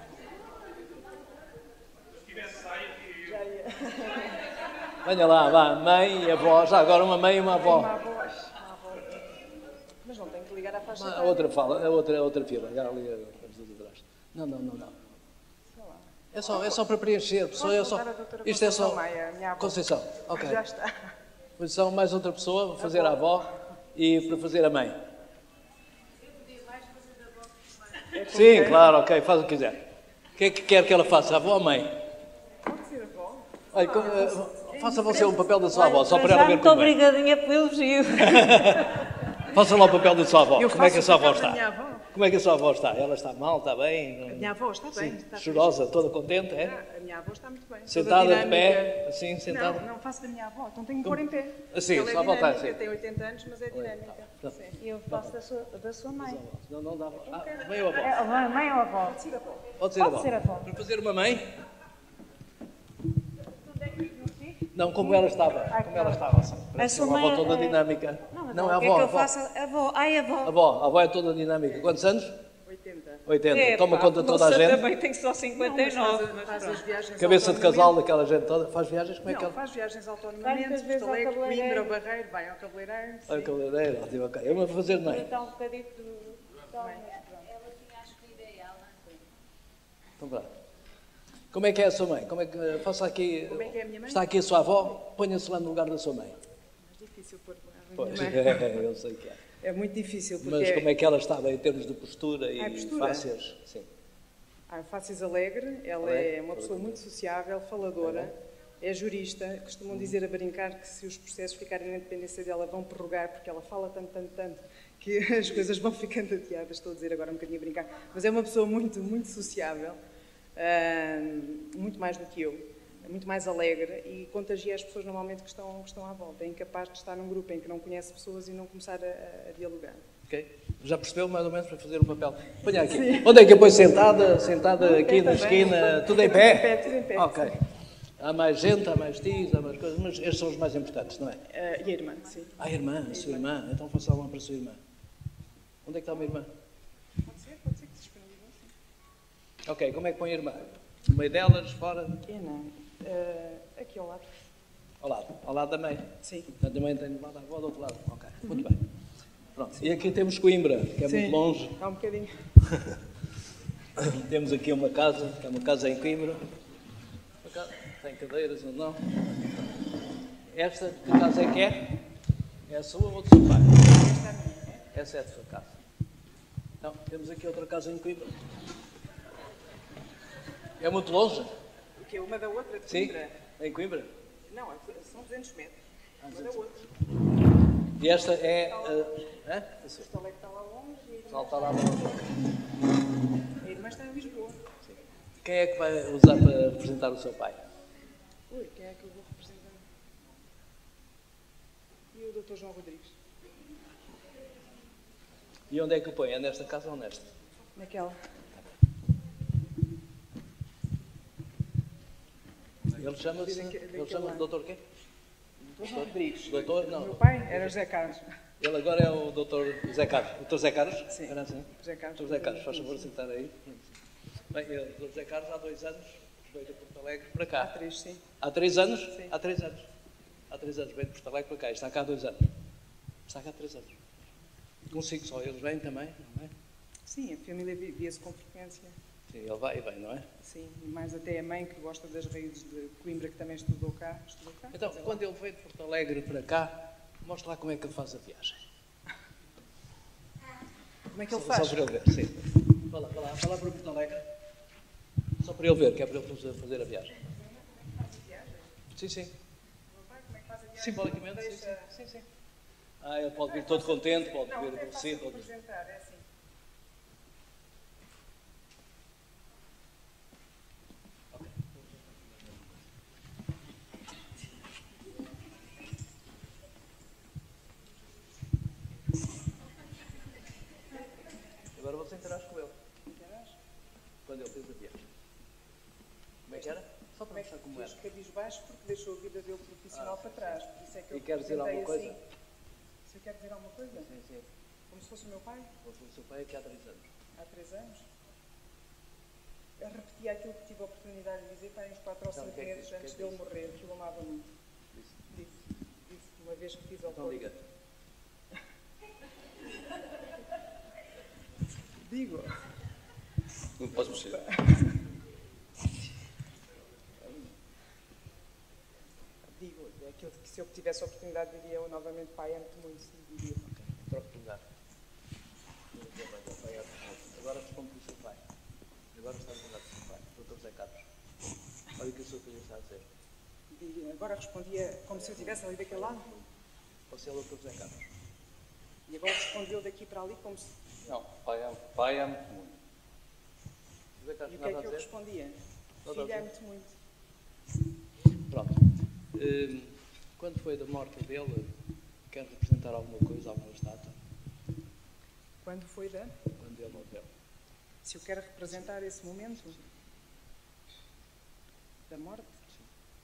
[SPEAKER 1] Venha lá, vá, mãe e avó. Já agora uma mãe e uma avó.
[SPEAKER 7] Uma avó. Mas não tem que ligar à faixa.
[SPEAKER 1] A outra fala, a outra fila. Já ali, atrás. Não. É só para preencher. Isto é só... Conceição, ok.
[SPEAKER 7] Já está.
[SPEAKER 1] Conceição, mais outra pessoa, vou fazer a avó e para fazer a mãe. Sim, claro, ok, faz o que quiser. O que é que quer que ela faça, a avó ou a mãe?
[SPEAKER 7] Pode ser avó.
[SPEAKER 1] Olha, faça você um papel da sua avó, só para ela ver
[SPEAKER 10] muito
[SPEAKER 1] como é.
[SPEAKER 10] obrigadinha pelo elogio.
[SPEAKER 1] Faça lá o papel da sua avó. Como é que a sua avó está? Como é que a sua avó está? Ela está mal, está bem?
[SPEAKER 7] A minha avó está bem.
[SPEAKER 1] Está chorosa, toda contente, é?
[SPEAKER 7] A minha avó está muito bem.
[SPEAKER 1] Sentada de pé, assim, sentada?
[SPEAKER 7] Não faço da minha avó, então tenho que pôr em pé.
[SPEAKER 1] Assim, a sua avó está assim.
[SPEAKER 7] Tem 80 anos, mas é dinâmica.
[SPEAKER 10] E eu faço da sua mãe.
[SPEAKER 1] Não dá. Mãe ou avó?
[SPEAKER 10] Mãe ou avó?
[SPEAKER 1] Pode ser avó. Para fazer uma mãe? Não, como ela estava. Assim. Parece uma avó toda dinâmica. Não, é a avó.
[SPEAKER 10] O que é que eu faço? Avó. Ai,
[SPEAKER 1] avó. A avó é toda dinâmica. Quantos anos? 80. Toma
[SPEAKER 10] pá,
[SPEAKER 1] conta de toda a gente.
[SPEAKER 10] Também tenho só 59.
[SPEAKER 7] Faz as viagens.
[SPEAKER 1] Cabeça de casal daquela gente toda. Faz viagens? Como é que ela?
[SPEAKER 7] Faz viagens autonomamente. Porto Alegre, Coimbra, Barreiro, vai ao cabeleireiro.
[SPEAKER 1] Ao cabeleireiro, ótimo, ok. Eu vou fazer de mãe.
[SPEAKER 10] Então um bocadito.
[SPEAKER 9] Ela tinha escolhido ela.
[SPEAKER 1] Então vá. Como é que é a sua mãe?
[SPEAKER 7] Como é que é a minha mãe?
[SPEAKER 1] Está aqui a sua avó? Ponha-se lá no lugar da sua mãe.
[SPEAKER 7] É difícil pôr ela.
[SPEAKER 1] Pois,
[SPEAKER 7] minha mãe.
[SPEAKER 1] eu sei que é.
[SPEAKER 7] É muito difícil. Porque
[SPEAKER 1] Mas como é que ela estava em termos de postura e
[SPEAKER 7] postura?
[SPEAKER 1] fáceis? Sim.
[SPEAKER 7] Fáceis Alegre, ela é uma pessoa muito sociável, faladora, é jurista. Costumam dizer a brincar que se os processos ficarem na independência dela vão prorrogar, porque ela fala tanto, que as coisas vão ficando adiadas. Estou a dizer agora um bocadinho a brincar. Mas é uma pessoa muito, muito sociável, muito mais do que eu. Muito mais alegre e contagia as pessoas normalmente que estão à volta. É incapaz de estar num grupo em que não conhece pessoas e não começar a dialogar.
[SPEAKER 1] Ok. Já percebeu mais ou menos para fazer o papel? Ponha aqui. Sim. Onde é que eu ponho sentada aqui na esquina? Tudo em pé?
[SPEAKER 7] Tudo em pé.
[SPEAKER 1] Ok. Há mais gente, há mais tios, há mais coisas, mas estes são os mais importantes, não é?
[SPEAKER 7] E a irmã, sim.
[SPEAKER 1] A irmã, a sua irmã. Então faça uma para a sua irmã. Onde é que está a minha irmã?
[SPEAKER 7] Pode ser que se disponibilize, sim.
[SPEAKER 1] Ok, como é que põe a irmã? No meio delas, fora?
[SPEAKER 7] Aqui ao lado.
[SPEAKER 1] Ao lado da mãe?
[SPEAKER 7] Sim.
[SPEAKER 1] Portanto, a mãe tem do lado da avó, do outro lado. Ok, muito bem. Pronto. E aqui temos Coimbra, que é muito longe.
[SPEAKER 7] Há um bocadinho.
[SPEAKER 1] Temos aqui uma casa, que é uma casa em Coimbra. Tem cadeiras ou não? Esta, que casa é que é? É a sua ou do seu pai?
[SPEAKER 7] Esta é a minha.
[SPEAKER 1] Essa é a sua casa. Então, temos aqui outra casa em Coimbra. É muito longe?
[SPEAKER 7] O que é uma da outra de
[SPEAKER 1] Coimbra? Sim, em Coimbra?
[SPEAKER 7] Não, são 200 metros. Uma da outra.
[SPEAKER 1] E esta é...
[SPEAKER 7] Esta Alegre está lá longe e
[SPEAKER 1] está lá longe.
[SPEAKER 7] a irmã está em Lisboa.
[SPEAKER 1] Sim. Quem é que vai usar para representar o seu pai?
[SPEAKER 7] Quem é que eu vou representar? E o Dr. João Rodrigues.
[SPEAKER 1] E onde é que o põe? É nesta casa ou nesta?
[SPEAKER 7] Naquela.
[SPEAKER 1] Ele chama-se doutor quê?
[SPEAKER 7] Dr. Rodrigues.
[SPEAKER 1] Doutor, não.
[SPEAKER 7] O meu pai era José Carlos.
[SPEAKER 1] Ele agora é o doutor Zé Carlos. Doutor Zé Carlos?
[SPEAKER 7] Sim.
[SPEAKER 1] Era assim?
[SPEAKER 7] José Carlos.
[SPEAKER 1] Doutor Zé Carlos, faz favor de sentar aí. Bem, o doutor Zé Carlos há 2 anos veio de Porto Alegre para cá.
[SPEAKER 7] Há 3, sim.
[SPEAKER 1] Há 3 anos?
[SPEAKER 7] Sim.
[SPEAKER 1] Há 3 anos. Há 3 anos veio de Porto Alegre para cá. Está cá há 2 anos. Está cá há 3 anos. Consigo só. Eles vêm também, não é?
[SPEAKER 7] Sim, a família via-se com frequência.
[SPEAKER 1] Sim, ele vai e vem, não é?
[SPEAKER 7] Sim, e mais até a mãe que gosta das raízes de Coimbra, que também estudou cá.
[SPEAKER 1] Então, quando ele veio de Porto Alegre para cá, mostra lá como é que ele faz a viagem.
[SPEAKER 7] Como é que ele faz?
[SPEAKER 1] Só para ele ver, sim. Vá lá para Porto Alegre. Só para ele ver, que é para ele fazer a viagem. Sim, sim. Simbolicamente, sim. Ele pode vir todo contente, pode vir aborrecido. Pode vir.
[SPEAKER 7] É assim.
[SPEAKER 1] Agora você interage com ele. Quando ele fez a viagem. Como é que era? Só para mostrar como era.
[SPEAKER 7] Cabisbaixo porque deixou a vida dele profissional para trás. Por isso é que eu
[SPEAKER 1] quer dizer alguma coisa?
[SPEAKER 7] Assim. Se eu quero dizer alguma coisa?
[SPEAKER 1] Sim.
[SPEAKER 7] Como se fosse o meu pai?
[SPEAKER 1] Como se fosse o seu pai aqui há 3 anos.
[SPEAKER 7] Há 3 anos? Eu repetia aquilo que tive a oportunidade de dizer para uns 4 ou 5 meses antes dele morrer, que eu amava muito. Disse uma vez que fiz ao
[SPEAKER 1] Então diga.
[SPEAKER 7] Digo.
[SPEAKER 1] Não posso mexer.
[SPEAKER 7] Digo, é aquilo que se eu tivesse a oportunidade diria eu novamente, pai, amo-te muito, diria.
[SPEAKER 1] Ok, troco de lugar. Agora responde pelo seu pai. Agora está a responder pelo seu pai, doutor Zé Carlos. Olha o que o seu filho está a dizer.
[SPEAKER 7] Agora respondia como se eu estivesse ali daquele lado.
[SPEAKER 1] Você é o doutor Zé Carlos.
[SPEAKER 7] E agora respondeu daqui para ali como se...
[SPEAKER 1] Não, pai amo-te muito.
[SPEAKER 7] E o que é que eu respondia? Filho, amo-te muito.
[SPEAKER 1] Pronto. Quando foi da morte dele, quer representar alguma coisa, alguma estátua?
[SPEAKER 7] Quando foi da?
[SPEAKER 1] Quando ele morreu.
[SPEAKER 7] Se eu quero representar esse momento? Sim. Da morte?
[SPEAKER 1] Sim.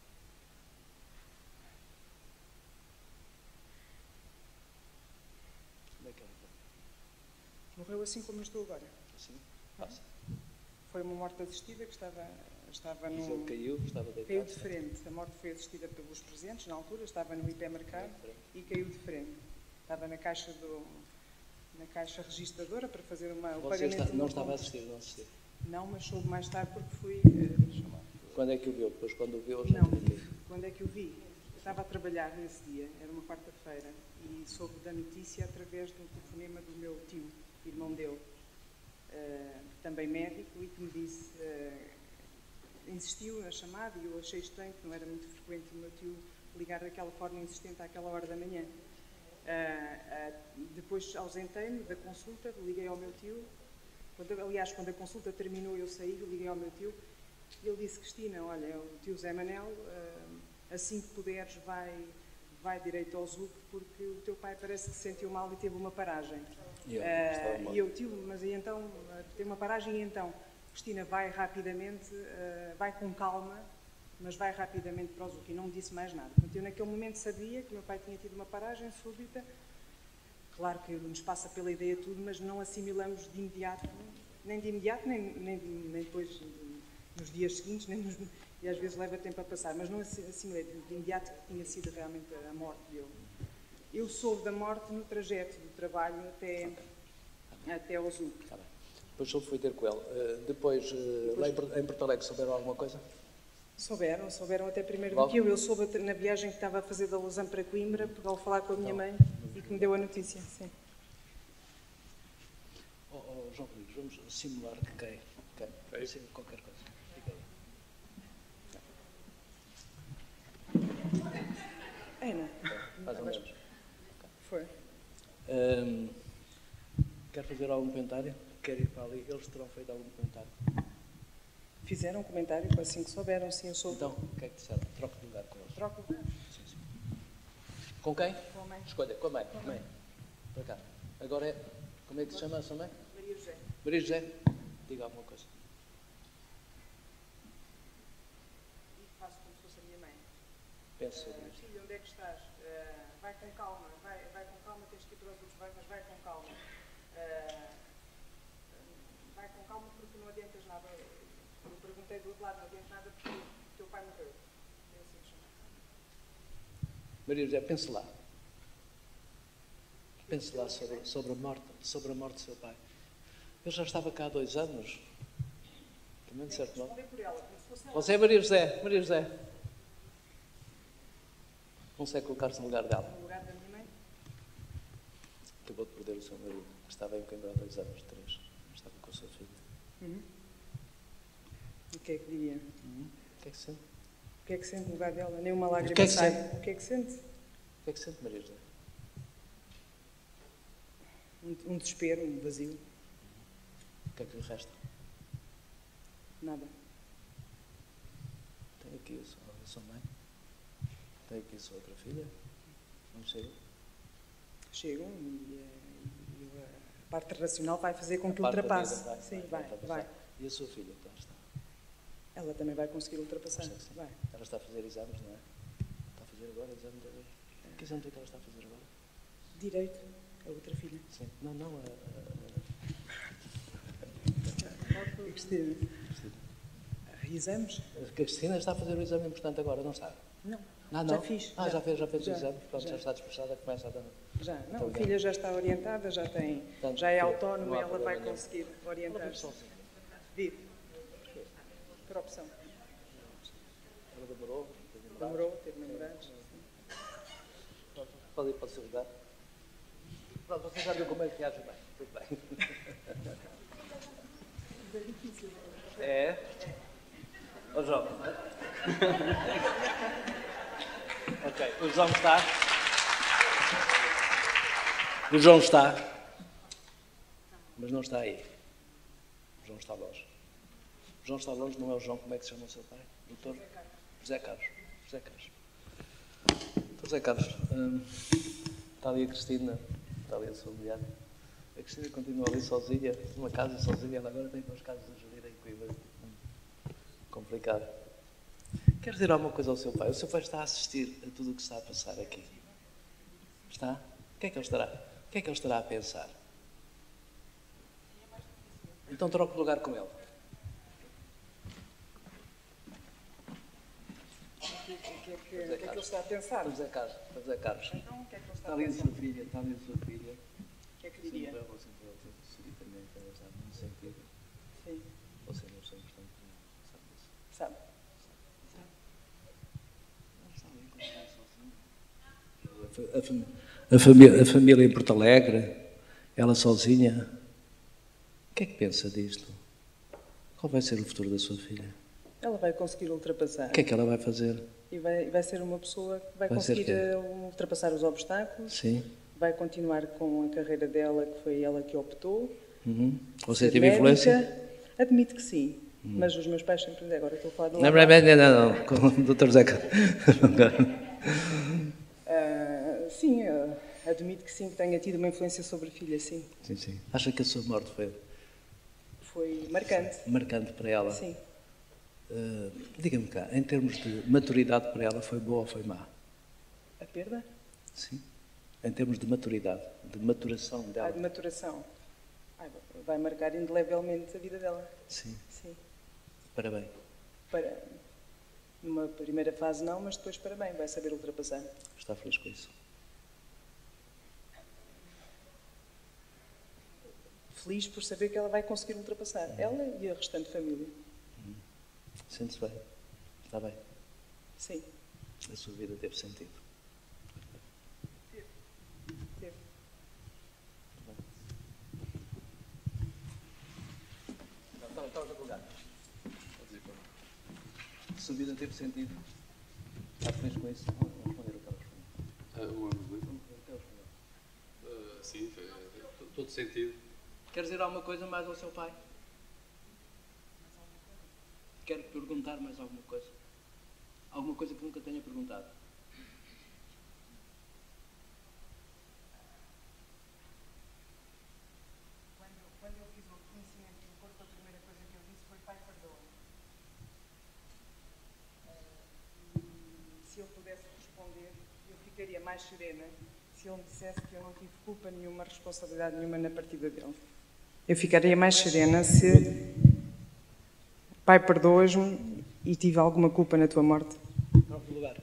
[SPEAKER 1] Como é que ele morreu?
[SPEAKER 7] Morreu assim como eu estou agora.
[SPEAKER 1] Assim? Passa.
[SPEAKER 7] Foi uma morte assistida que estava no...
[SPEAKER 1] Mas ele caiu, estava deitado.
[SPEAKER 7] Caiu de frente. A morte foi assistida pelos presentes, na altura, estava no hipermercado e caiu de frente. Estava na caixa registradora para fazer o pagamento.
[SPEAKER 1] Não estava a assistir, não assistiu?
[SPEAKER 7] Não, mas soube mais tarde porque fui...
[SPEAKER 1] Quando é que o viu? Depois quando o viu,
[SPEAKER 7] não, quando é que o vi? estava a trabalhar nesse dia, era uma quarta-feira, e soube da notícia através do telefonema do meu tio, irmão dele, também médico, e que me disse, insistiu na chamada, e eu achei estranho, que não era muito frequente o meu tio ligar daquela forma insistente àquela hora da manhã. Depois ausentei-me da consulta, liguei ao meu tio. Quando a consulta terminou, eu saí, liguei ao meu tio e ele disse: Cristina, olha, o tio Zé Manel, assim que puderes, vai direito ao ZUC, porque o teu pai parece que se sentiu mal e teve uma paragem. E eu, tio, mas e então, teve uma paragem, e então, Cristina, vai rapidamente, vai com calma, mas vai rapidamente para o ZUC. E não me disse mais nada. Portanto, eu naquele momento sabia que o meu pai tinha tido uma paragem súbita. Claro que nos passa pela ideia tudo, mas não assimilamos de imediato, nem depois nos dias seguintes, e às vezes leva tempo a passar, mas não assimilei de imediato que tinha sido realmente a morte dele. Eu soube da morte no trajeto do trabalho até ao ZUC.
[SPEAKER 1] Tá bem. Depois soube foi ter com ele. Depois, lá em Porto Alegre, souberam alguma coisa?
[SPEAKER 7] Souberam até primeiro do que eu. Eu soube na viagem que estava a fazer da Lausanne para Coimbra, ao falar com a minha mãe, e que me deu a notícia. Sim.
[SPEAKER 1] João Rodrigues, vamos simular que cai. Pode ser qualquer coisa. Fica aí.
[SPEAKER 7] Ana.
[SPEAKER 1] Mais ou menos.
[SPEAKER 7] Foi.
[SPEAKER 1] Quer fazer algum comentário? Quer ir para ali? Eles terão feito algum comentário?
[SPEAKER 7] Fizeram um comentário assim que souberam, sim, eu soube.
[SPEAKER 1] Então, o que é que disseram? Troca de lugar com eles.
[SPEAKER 7] Troca de lugar?
[SPEAKER 1] Sim. Com quem?
[SPEAKER 7] Com a mãe.
[SPEAKER 1] Escolha, com a mãe. Para cá. Agora é... Como é que se chama a sua mãe?
[SPEAKER 7] Maria José.
[SPEAKER 1] Maria José, diga alguma coisa.
[SPEAKER 7] E faço como se fosse a minha mãe.
[SPEAKER 1] Penso sobre isto.
[SPEAKER 7] Filho, onde é que estás? Vai com calma, vai com calma, tens que ir para os outros, mas vai com calma. Vai com calma porque não adiantas nada. Eu perguntei do outro lado, não adianta nada porque o teu pai morreu. É assim que chama.
[SPEAKER 1] Maria José, pense lá. Pense lá sobre a morte do seu pai. Ele já estava cá há 2 anos. Também de certo modo. Você é Maria José. Maria José. Consegue colocar-se no lugar dela?
[SPEAKER 7] No lugar da minha mãe?
[SPEAKER 1] Acabou de perder o seu marido, que estava em Coimbra há 2 anos, 3. Estava com a sua filha.
[SPEAKER 7] O que é que diria?
[SPEAKER 1] O que é que sente?
[SPEAKER 7] O que é que sente no lugar dela? Nem uma lágrima
[SPEAKER 1] O que é que
[SPEAKER 7] sai.
[SPEAKER 1] sente?
[SPEAKER 7] O que é que sente?
[SPEAKER 1] O que é que sente, Maria José?
[SPEAKER 7] Um desespero, um vazio.
[SPEAKER 1] O que é que lhe resta?
[SPEAKER 7] Nada.
[SPEAKER 1] Tem aqui a sua mãe? Tem aqui a sua outra filha? Não chega?
[SPEAKER 7] Chegam e a parte racional vai fazer com que ultrapasse. Sim, vai.
[SPEAKER 1] E a sua filha, que lá está?
[SPEAKER 7] Ela também vai conseguir ultrapassar. Vai.
[SPEAKER 1] Ela está a fazer exames, não é? Está a fazer agora exame de... Que exame é que ela está a fazer agora?
[SPEAKER 7] Direito, a outra filha.
[SPEAKER 1] Sim. Não,
[SPEAKER 7] Cristina. Exames?
[SPEAKER 1] A Cristina está a fazer o exame importante agora, não está?
[SPEAKER 7] Não.
[SPEAKER 1] Não.
[SPEAKER 7] Já fiz.
[SPEAKER 1] Já fez o exame, pronto, já está despachada, começa a dar...
[SPEAKER 7] Já, não, a filha já está orientada, já é autónoma, ela vai conseguir orientar-se. Vive. Por opção.
[SPEAKER 1] Ela demorou?
[SPEAKER 7] Teve namorados.
[SPEAKER 1] Pode ir para o seu lugar. Pronto, você já viu como é que age bem. Tudo bem. É? Ô João. Ok, o João está. O João está. Mas não está aí. O João está longe. O João está longe, não é o João, como é que se chama o seu pai? Doutor? José Carlos. José Carlos. José Carlos. Está ali a Cristina. Está ali a sua mulher. A Cristina continua ali sozinha, numa casa sozinha. Ela agora tem 2 casas a gerir em Coimbra. Complicado. Quer dizer alguma coisa ao seu pai? O seu pai está a assistir a tudo o que está a passar aqui. Está? O que é que ele estará? O que é que ele estará a pensar? Então troque de lugar com ele.
[SPEAKER 7] O que é que ele está a pensar?
[SPEAKER 1] José Carlos.
[SPEAKER 7] Então, o que é que ele está
[SPEAKER 1] Está
[SPEAKER 7] a
[SPEAKER 1] ali a
[SPEAKER 7] pensar?
[SPEAKER 1] sua filha, está ali a sua filha.
[SPEAKER 7] O que é que diria?
[SPEAKER 1] Você subitamente ela está muito sentido.
[SPEAKER 7] Sim.
[SPEAKER 1] Você não sei, portanto, sabe disso.
[SPEAKER 7] Sabe?
[SPEAKER 1] Ela está ali a continuar sozinha. A família em Porto Alegre, ela sozinha. O que é que pensa disto? Qual vai ser o futuro da sua filha?
[SPEAKER 7] Ela vai conseguir ultrapassar.
[SPEAKER 1] O que é que ela vai fazer?
[SPEAKER 7] E vai ser uma pessoa que vai
[SPEAKER 1] Vai ser
[SPEAKER 7] conseguir
[SPEAKER 1] quê?
[SPEAKER 7] ultrapassar os obstáculos.
[SPEAKER 1] Sim.
[SPEAKER 7] Vai continuar com a carreira dela, que foi ela que optou.
[SPEAKER 1] Você
[SPEAKER 7] Ser
[SPEAKER 1] teve
[SPEAKER 7] médica.
[SPEAKER 1] influência?
[SPEAKER 7] Admito que sim. Mas os meus pais sempre... Agora estou a falar do
[SPEAKER 1] Não, com o Dr. Zeca.
[SPEAKER 7] Sim, admito que sim, que tenha tido uma influência sobre a filha, sim.
[SPEAKER 1] Sim, sim. Acha que a sua morte
[SPEAKER 7] Foi marcante.
[SPEAKER 1] marcante para ela?
[SPEAKER 7] Sim.
[SPEAKER 1] Diga-me cá, em termos de maturidade para ela, foi boa ou foi má?
[SPEAKER 7] A perda?
[SPEAKER 1] Sim. Em termos de maturidade, de maturação dela.
[SPEAKER 7] De maturação. Vai marcar indelevelmente a vida dela.
[SPEAKER 1] Sim.
[SPEAKER 7] Sim.
[SPEAKER 1] Parabéns.
[SPEAKER 7] Numa primeira fase não, mas depois parabéns, vai saber ultrapassar.
[SPEAKER 1] Está feliz com isso?
[SPEAKER 7] Feliz por saber que ela vai conseguir ultrapassar. Ela e a restante família.
[SPEAKER 1] Sente-se bem? Está bem?
[SPEAKER 7] Sim.
[SPEAKER 1] A sua vida teve sentido?
[SPEAKER 7] Teve.
[SPEAKER 1] A sua vida teve sentido? Está feliz com isso? Vamos responder o telefone.
[SPEAKER 11] Sim, todo sentido.
[SPEAKER 1] Quer dizer alguma coisa mais ao seu pai? Quer perguntar mais alguma coisa? Alguma coisa que nunca tenha perguntado?
[SPEAKER 7] Quando eu fiz o conhecimento do corpo, a primeira coisa que eu disse foi: Pai, perdoa. Se eu pudesse responder, eu ficaria mais serena se ele me dissesse que eu não tive culpa nenhuma, responsabilidade nenhuma na partida dele. Eu ficaria mais serena se: Pai, perdoas-me e tive alguma culpa na tua morte.
[SPEAKER 1] Próprio lugar.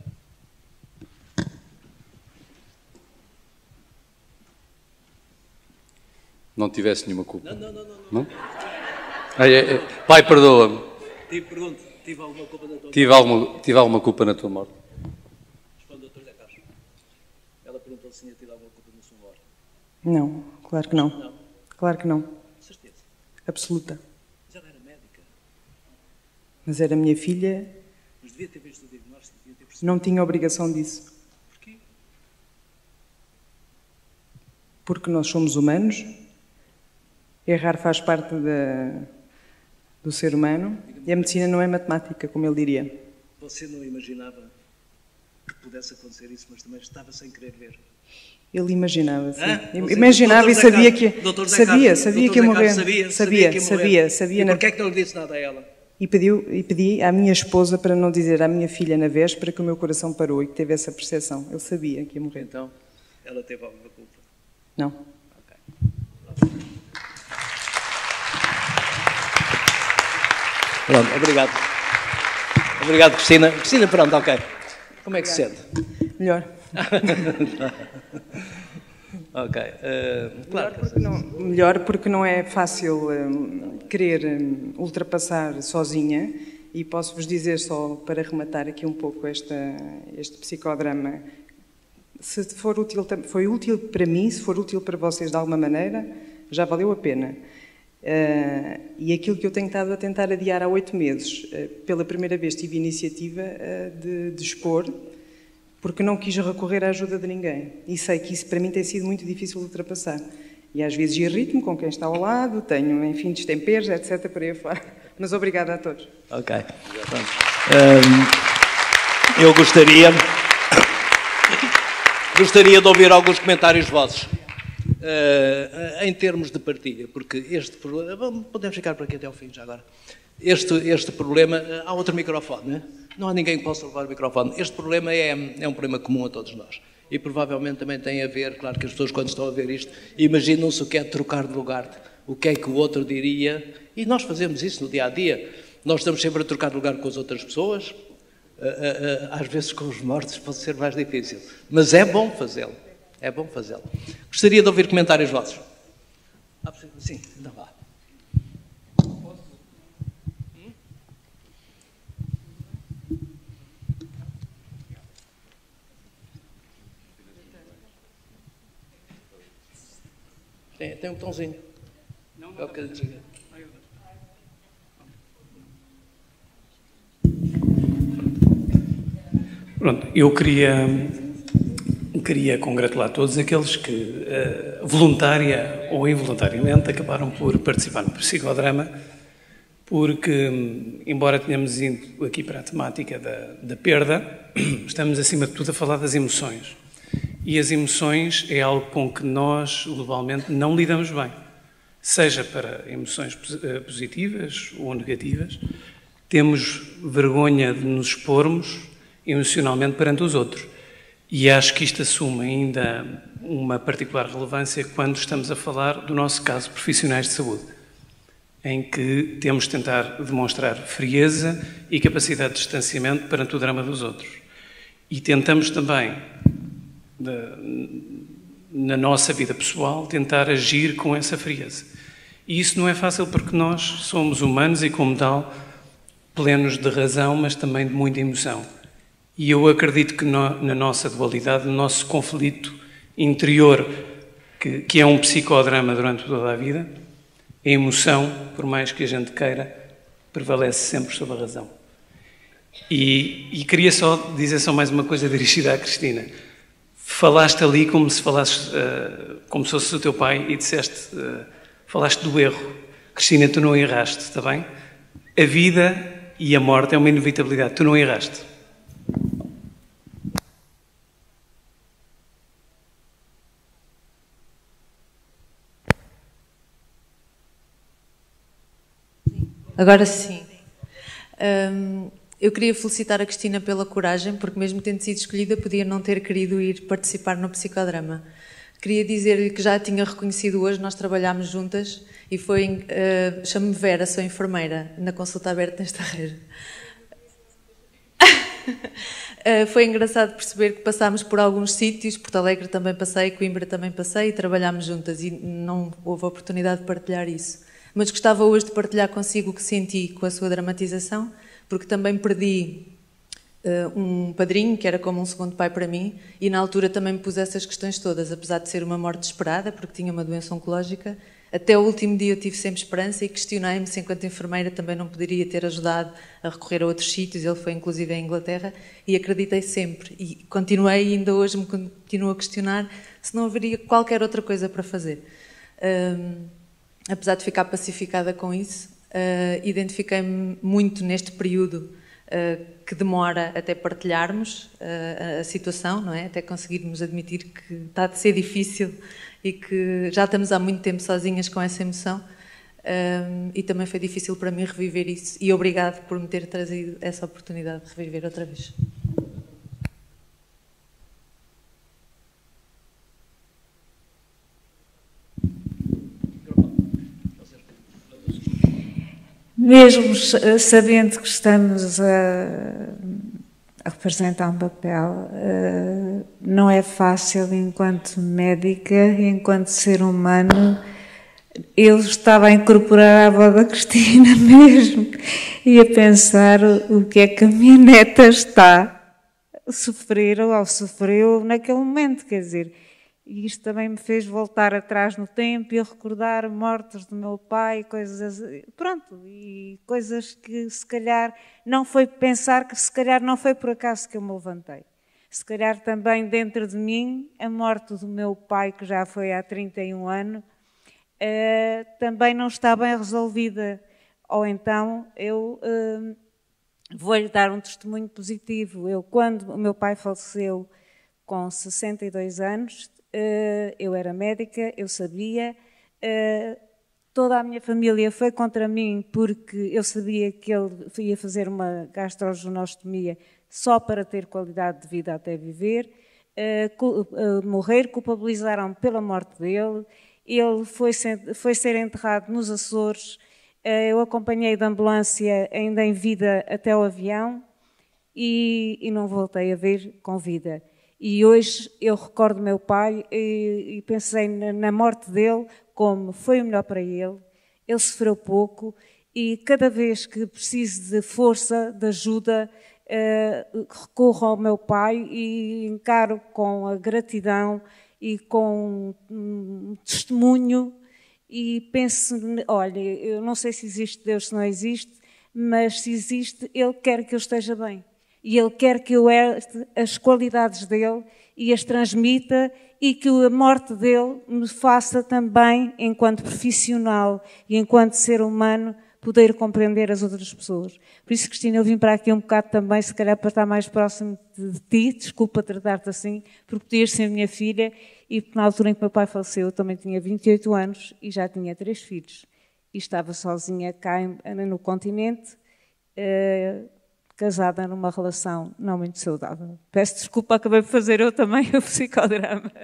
[SPEAKER 11] Não tivesse nenhuma culpa.
[SPEAKER 1] Não?
[SPEAKER 11] Pai, perdoa-me.
[SPEAKER 1] Pergunto, tive alguma culpa na tua morte?
[SPEAKER 11] Tive alguma culpa na tua morte?
[SPEAKER 1] Responde, Dr. Zé Carlos. Ela perguntou se tinha tido alguma culpa na sua morte.
[SPEAKER 7] Não, claro que não.
[SPEAKER 1] Não.
[SPEAKER 7] Claro que não.
[SPEAKER 1] Certeza.
[SPEAKER 7] Absoluta.
[SPEAKER 1] Mas ela era médica.
[SPEAKER 7] Mas era minha filha,
[SPEAKER 1] Mas devia ter visto o diagnóstico, devia ter percebido.
[SPEAKER 7] não tinha obrigação disso.
[SPEAKER 1] Porquê?
[SPEAKER 7] Porque nós somos humanos, errar faz parte do ser humano e a medicina não é matemática, como ele diria.
[SPEAKER 1] Você não imaginava que pudesse acontecer isso, mas também estava sem querer ver.
[SPEAKER 7] Ele imaginava, sim.
[SPEAKER 1] Você-
[SPEAKER 7] Imaginava e
[SPEAKER 1] Dr. Zé
[SPEAKER 7] sabia que
[SPEAKER 1] Carlos, Dr. Zé Carlos,
[SPEAKER 7] sabia
[SPEAKER 1] Dr.
[SPEAKER 7] que ia
[SPEAKER 1] Zé
[SPEAKER 7] morrer.
[SPEAKER 1] Carlos sabia que ia morrer.
[SPEAKER 7] Sabia.
[SPEAKER 1] E porquê é que não lhe disse nada a ela?
[SPEAKER 7] E pedi à minha esposa para não dizer à minha filha na véspera que o meu coração parou e que teve essa percepção. Ele sabia que ia morrer.
[SPEAKER 1] Então, ela teve alguma culpa?
[SPEAKER 7] Não.
[SPEAKER 1] Ok. Pronto, obrigado. Obrigado, Cristina. Cristina, pronto, ok. Como é que se sente?
[SPEAKER 7] Melhor.
[SPEAKER 1] Ok. Claro que
[SPEAKER 7] Melhor porque não é fácil querer ultrapassar sozinha, e posso-vos dizer, só para rematar aqui um pouco este psicodrama, se for útil, foi útil para mim, se for útil para vocês de alguma maneira, já valeu a pena. E aquilo que eu tenho estado a tentar adiar há 8 meses, pela primeira vez tive iniciativa de expor, porque não quis recorrer à ajuda de ninguém. E sei que isso para mim tem sido muito difícil de ultrapassar. E às vezes irrito-me com quem está ao lado, tenho, enfim, destemperos, etc. por aí fora. Mas obrigada a todos.
[SPEAKER 1] Ok. Eu gostaria de ouvir alguns comentários vossos. Em termos de partilha, porque este problema... Podemos ficar por aqui até ao fim, já agora. Este problema... Há outro microfone, não é? Não há ninguém que possa levar o microfone. Este problema é um problema comum a todos nós. E provavelmente também tem a ver, claro que as pessoas quando estão a ver isto, imaginam-se o que é trocar de lugar, o que é que o outro diria, e nós fazemos isso no dia-a-dia. Nós estamos sempre a trocar de lugar com as outras pessoas, às vezes com os mortos pode ser mais difícil, mas é bom fazê-lo. É bom fazê-lo. Gostaria de ouvir comentários vossos. Sim, não vá. Tem um botãozinho. Não.
[SPEAKER 12] Pronto, eu queria congratular todos aqueles que, voluntária ou involuntariamente, acabaram por participar no psicodrama, porque, embora tenhamos ido aqui para a temática da perda, estamos, acima de tudo, a falar das emoções. E as emoções é algo com que nós, globalmente, não lidamos bem. Seja para emoções positivas ou negativas, temos vergonha de nos expormos emocionalmente perante os outros. E acho que isto assume ainda uma particular relevância quando estamos a falar do nosso caso profissionais de saúde, em que temos de tentar demonstrar frieza e capacidade de distanciamento perante o drama dos outros. E tentamos também, na nossa vida pessoal, tentar agir com essa frieza. E isso não é fácil porque nós somos humanos e, como tal, plenos de razão, mas também de muita emoção. E eu acredito que na nossa dualidade, no nosso conflito interior, que é um psicodrama durante toda a vida, a emoção, por mais que a gente queira, prevalece sempre sobre a razão. E queria só dizer mais uma coisa dirigida à Cristina. Falaste ali como se fosse o teu pai e disseste, falaste do erro. Cristina, tu não erraste, está bem? A vida e a morte é uma inevitabilidade, tu não erraste.
[SPEAKER 13] Agora sim. Eu queria felicitar a Cristina pela coragem, porque mesmo tendo sido escolhida, podia não ter querido ir participar no psicodrama. Queria dizer-lhe que já a tinha reconhecido hoje, nós trabalhámos juntas e foi, chamo-me Vera, sou enfermeira, na consulta aberta nesta rede. Foi engraçado perceber que passámos por alguns sítios, Porto Alegre também passei, Coimbra também passei e trabalhámos juntas e não houve oportunidade de partilhar isso. Mas gostava hoje de partilhar consigo o que senti com a sua dramatização, porque também perdi um padrinho, que era como um segundo pai para mim, e na altura também me pus essas questões todas, apesar de ser uma morte esperada, porque tinha uma doença oncológica. Até o último dia eu tive sempre esperança e questionei-me se, enquanto enfermeira, também não poderia ter ajudado a recorrer a outros sítios. Ele foi, inclusive, à Inglaterra, e acreditei sempre. E continuei, e ainda hoje me continuo a questionar se não haveria qualquer outra coisa para fazer. Apesar de ficar pacificada com isso, identifiquei-me muito neste período que demora até partilharmos a situação, não é? Até conseguirmos admitir que está a ser difícil e que já estamos há muito tempo sozinhas com essa emoção, e também foi difícil para mim reviver isso, e obrigado por me ter trazido essa oportunidade de reviver outra vez.
[SPEAKER 10] Mesmo sabendo que estamos a representar um papel, não é fácil enquanto médica, enquanto ser humano. Eu estava a incorporar a voz da Cristina mesmo e a pensar o que é que a minha neta está a sofrer ou sofreu naquele momento, quer dizer. E isto também me fez voltar atrás no tempo e a recordar mortes do meu pai, coisas, pronto, e coisas que se calhar não foi pensar que se calhar não foi por acaso que eu me levantei. Se calhar também dentro de mim, a morte do meu pai, que já foi há 31 anos, também não está bem resolvida. Ou então eu vou-lhe dar um testemunho positivo. Quando o meu pai faleceu com 62 anos, eu era médica, eu sabia, toda a minha família foi contra mim porque eu sabia que ele ia fazer uma gastrogenostomia só para ter qualidade de vida até viver, morrer, culpabilizaram-me pela morte dele, ele foi ser enterrado nos Açores, eu acompanhei de ambulância ainda em vida até o avião e não voltei a ver com vida. E hoje eu recordo meu pai e pensei na morte dele como foi o melhor para ele. Ele sofreu pouco e cada vez que preciso de força, de ajuda, recorro ao meu pai e encaro com a gratidão e com um testemunho, e penso, olha, eu não sei se existe Deus, se não existe, mas se existe, Ele quer que eu esteja bem. E Ele quer que eu herte as qualidades dEle e as transmita, e que a morte dEle me faça também, enquanto profissional e enquanto ser humano, poder compreender as outras pessoas. Por isso, Cristina, eu vim para aqui um bocado também, se calhar para estar mais próximo de ti, desculpa tratar-te assim, porque podias ser minha filha, e na altura em que meu pai faleceu, eu também tinha 28 anos e já tinha 3 filhos. E estava sozinha cá no continente, casada numa relação não muito saudável. Peço desculpa, acabei de fazer eu também o psicodrama.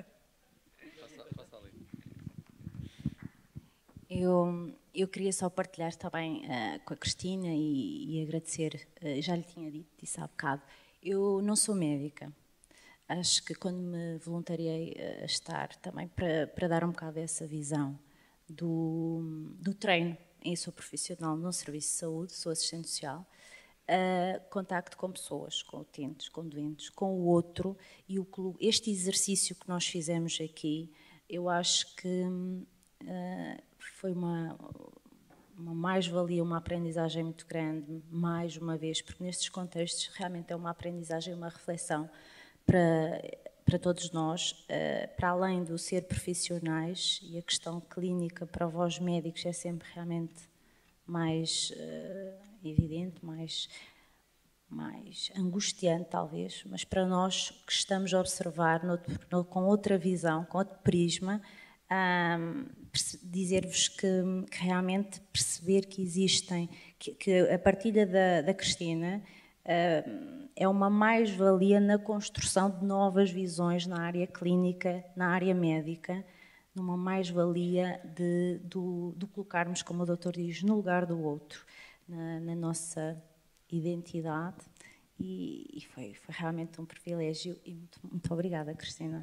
[SPEAKER 5] Eu queria só partilhar também com a Cristina e agradecer, já lhe tinha disse há bocado, eu não sou médica. Acho que quando me voluntariei a estar também para dar um bocado essa visão do treino, eu sou profissional num serviço de saúde, sou assistente social, contacto com pessoas, com utentes, com doentes, com o outro, e este exercício que nós fizemos aqui, eu acho que foi uma mais-valia, uma aprendizagem muito grande, mais uma vez, porque nestes contextos realmente é uma aprendizagem, uma reflexão para todos nós, para além do ser profissionais, e a questão clínica para vós médicos é sempre realmente mais evidente, mais angustiante talvez, mas para nós que estamos a observar com outra visão, com outro prisma, dizer-vos que realmente perceber que existem, que a partilha da Cristina é uma mais-valia na construção de novas visões na área clínica, na área médica, numa mais-valia do colocarmos, como o doutor diz, no lugar do outro, na nossa identidade, e foi realmente um privilégio, e muito obrigada, Cristina.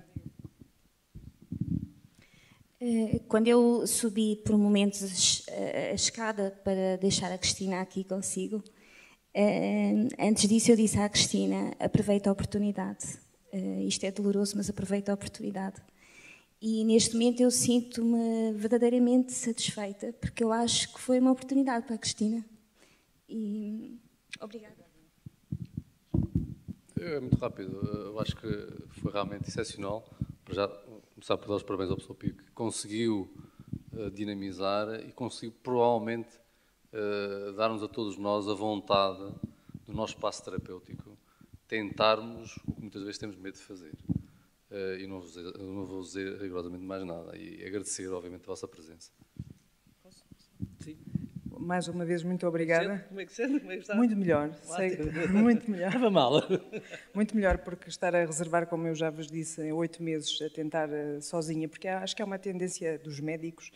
[SPEAKER 14] Quando eu subi por momentos a escada para deixar a Cristina aqui consigo, antes disso eu disse à Cristina, aproveita a oportunidade. Isto é doloroso, mas aproveita a oportunidade. E neste momento eu sinto-me verdadeiramente satisfeita, porque eu acho que foi uma oportunidade para a Cristina. E obrigada.
[SPEAKER 11] É muito rápido. Eu acho que foi realmente excepcional. Para já começar por dar os parabéns ao professor Pio, que conseguiu dinamizar e conseguiu provavelmente dar-nos a todos nós a vontade do nosso espaço terapêutico, tentarmos o que muitas vezes temos medo de fazer. E não vou dizer rigorosamente mais nada. E agradecer, obviamente, a vossa presença.
[SPEAKER 7] Sim. Mais uma vez, muito obrigada.
[SPEAKER 1] Como é que sente? Como é que está?
[SPEAKER 7] Muito melhor. Sei, muito melhor.
[SPEAKER 1] Estava mal.
[SPEAKER 7] Muito melhor, porque estar a reservar, como eu já vos disse, 8 meses a tentar sozinha, porque acho que é uma tendência dos médicos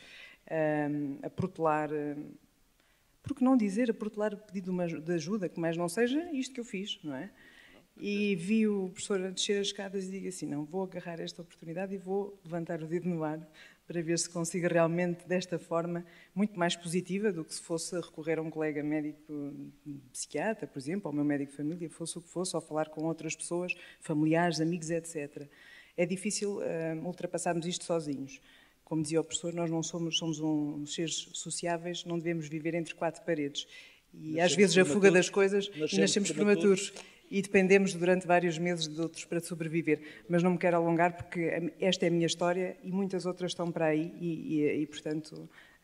[SPEAKER 7] a protelar, por que não dizer, a protelar o pedido de ajuda, que mais não seja isto que eu fiz, não é? E vi o professor a descer as escadas e digo assim, não, vou agarrar esta oportunidade e vou levantar o dedo no ar para ver se consigo realmente, desta forma, muito mais positiva do que se fosse recorrer a um colega médico psiquiatra, por exemplo, ao meu médico de família, fosse o que fosse, ou falar com outras pessoas, familiares, amigos, etc. É difícil ultrapassarmos isto sozinhos. Como dizia o professor, nós não somos uns seres sociáveis, não devemos viver entre 4 paredes. E às vezes a fuga das coisas e nascemos prematuros. E dependemos durante vários meses de outros para sobreviver. Mas não me quero alongar porque esta é a minha história e muitas outras estão para aí e portanto,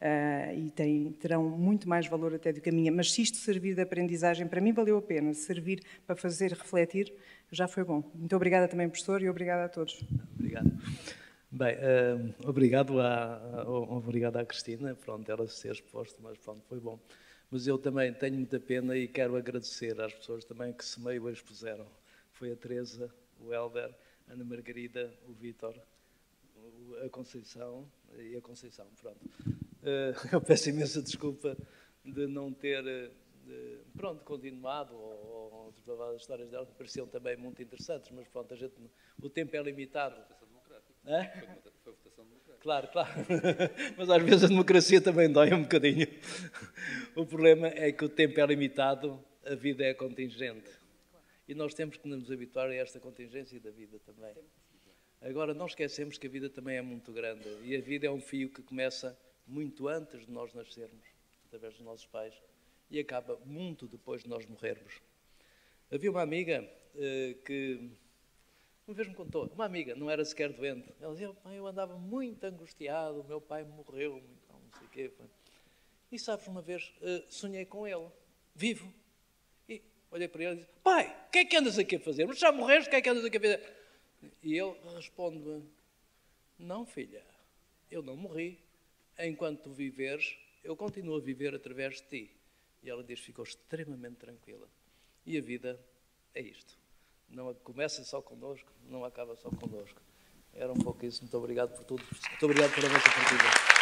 [SPEAKER 7] terão muito mais valor até do que a minha. Mas se isto servir de aprendizagem, para mim valeu a pena. Servir para fazer refletir, já foi bom. Muito obrigada também, professor, e obrigada a todos.
[SPEAKER 1] Obrigado. Bem, obrigado à Cristina, pronto, ela se ter exposto, mas pronto, foi bom. Mas eu também tenho muita pena e quero agradecer às pessoas também que se meio expuseram. Foi a Teresa, o Helder, a Ana Margarida, o Vítor, a Conceição e a Conceição, pronto. Eu peço imensa desculpa de não ter, continuado ou desbravado as histórias dela, que pareciam também muito interessantes, mas pronto, o tempo é limitado. Foi votação democrática. Claro. Mas às vezes a democracia também dói um bocadinho. O problema é que o tempo é limitado, a vida é contingente. E nós temos que nos habituar a esta contingência da vida também. Agora, não esquecemos que a vida também é muito grande. E a vida é um fio que começa muito antes de nós nascermos, através dos nossos pais, e acaba muito depois de nós morrermos. Havia uma amiga que uma vez me contou, uma amiga, não era sequer doente. Ela dizia, eu andava muito angustiado, o meu pai morreu, então, não sei o quê. E sabes, uma vez sonhei com ele, vivo. E olhei para ele e disse, pai, o que é que andas aqui a fazer? Mas já morreste, o que é que andas aqui a fazer? E ele responde-me, não, filha, eu não morri. Enquanto tu viveres, eu continuo a viver através de ti. E ela diz, ficou extremamente tranquila. E a vida é isto. Não começa só connosco, não acaba só connosco. Era um pouco isso. Muito obrigado por tudo. Muito obrigado pela vossa partida.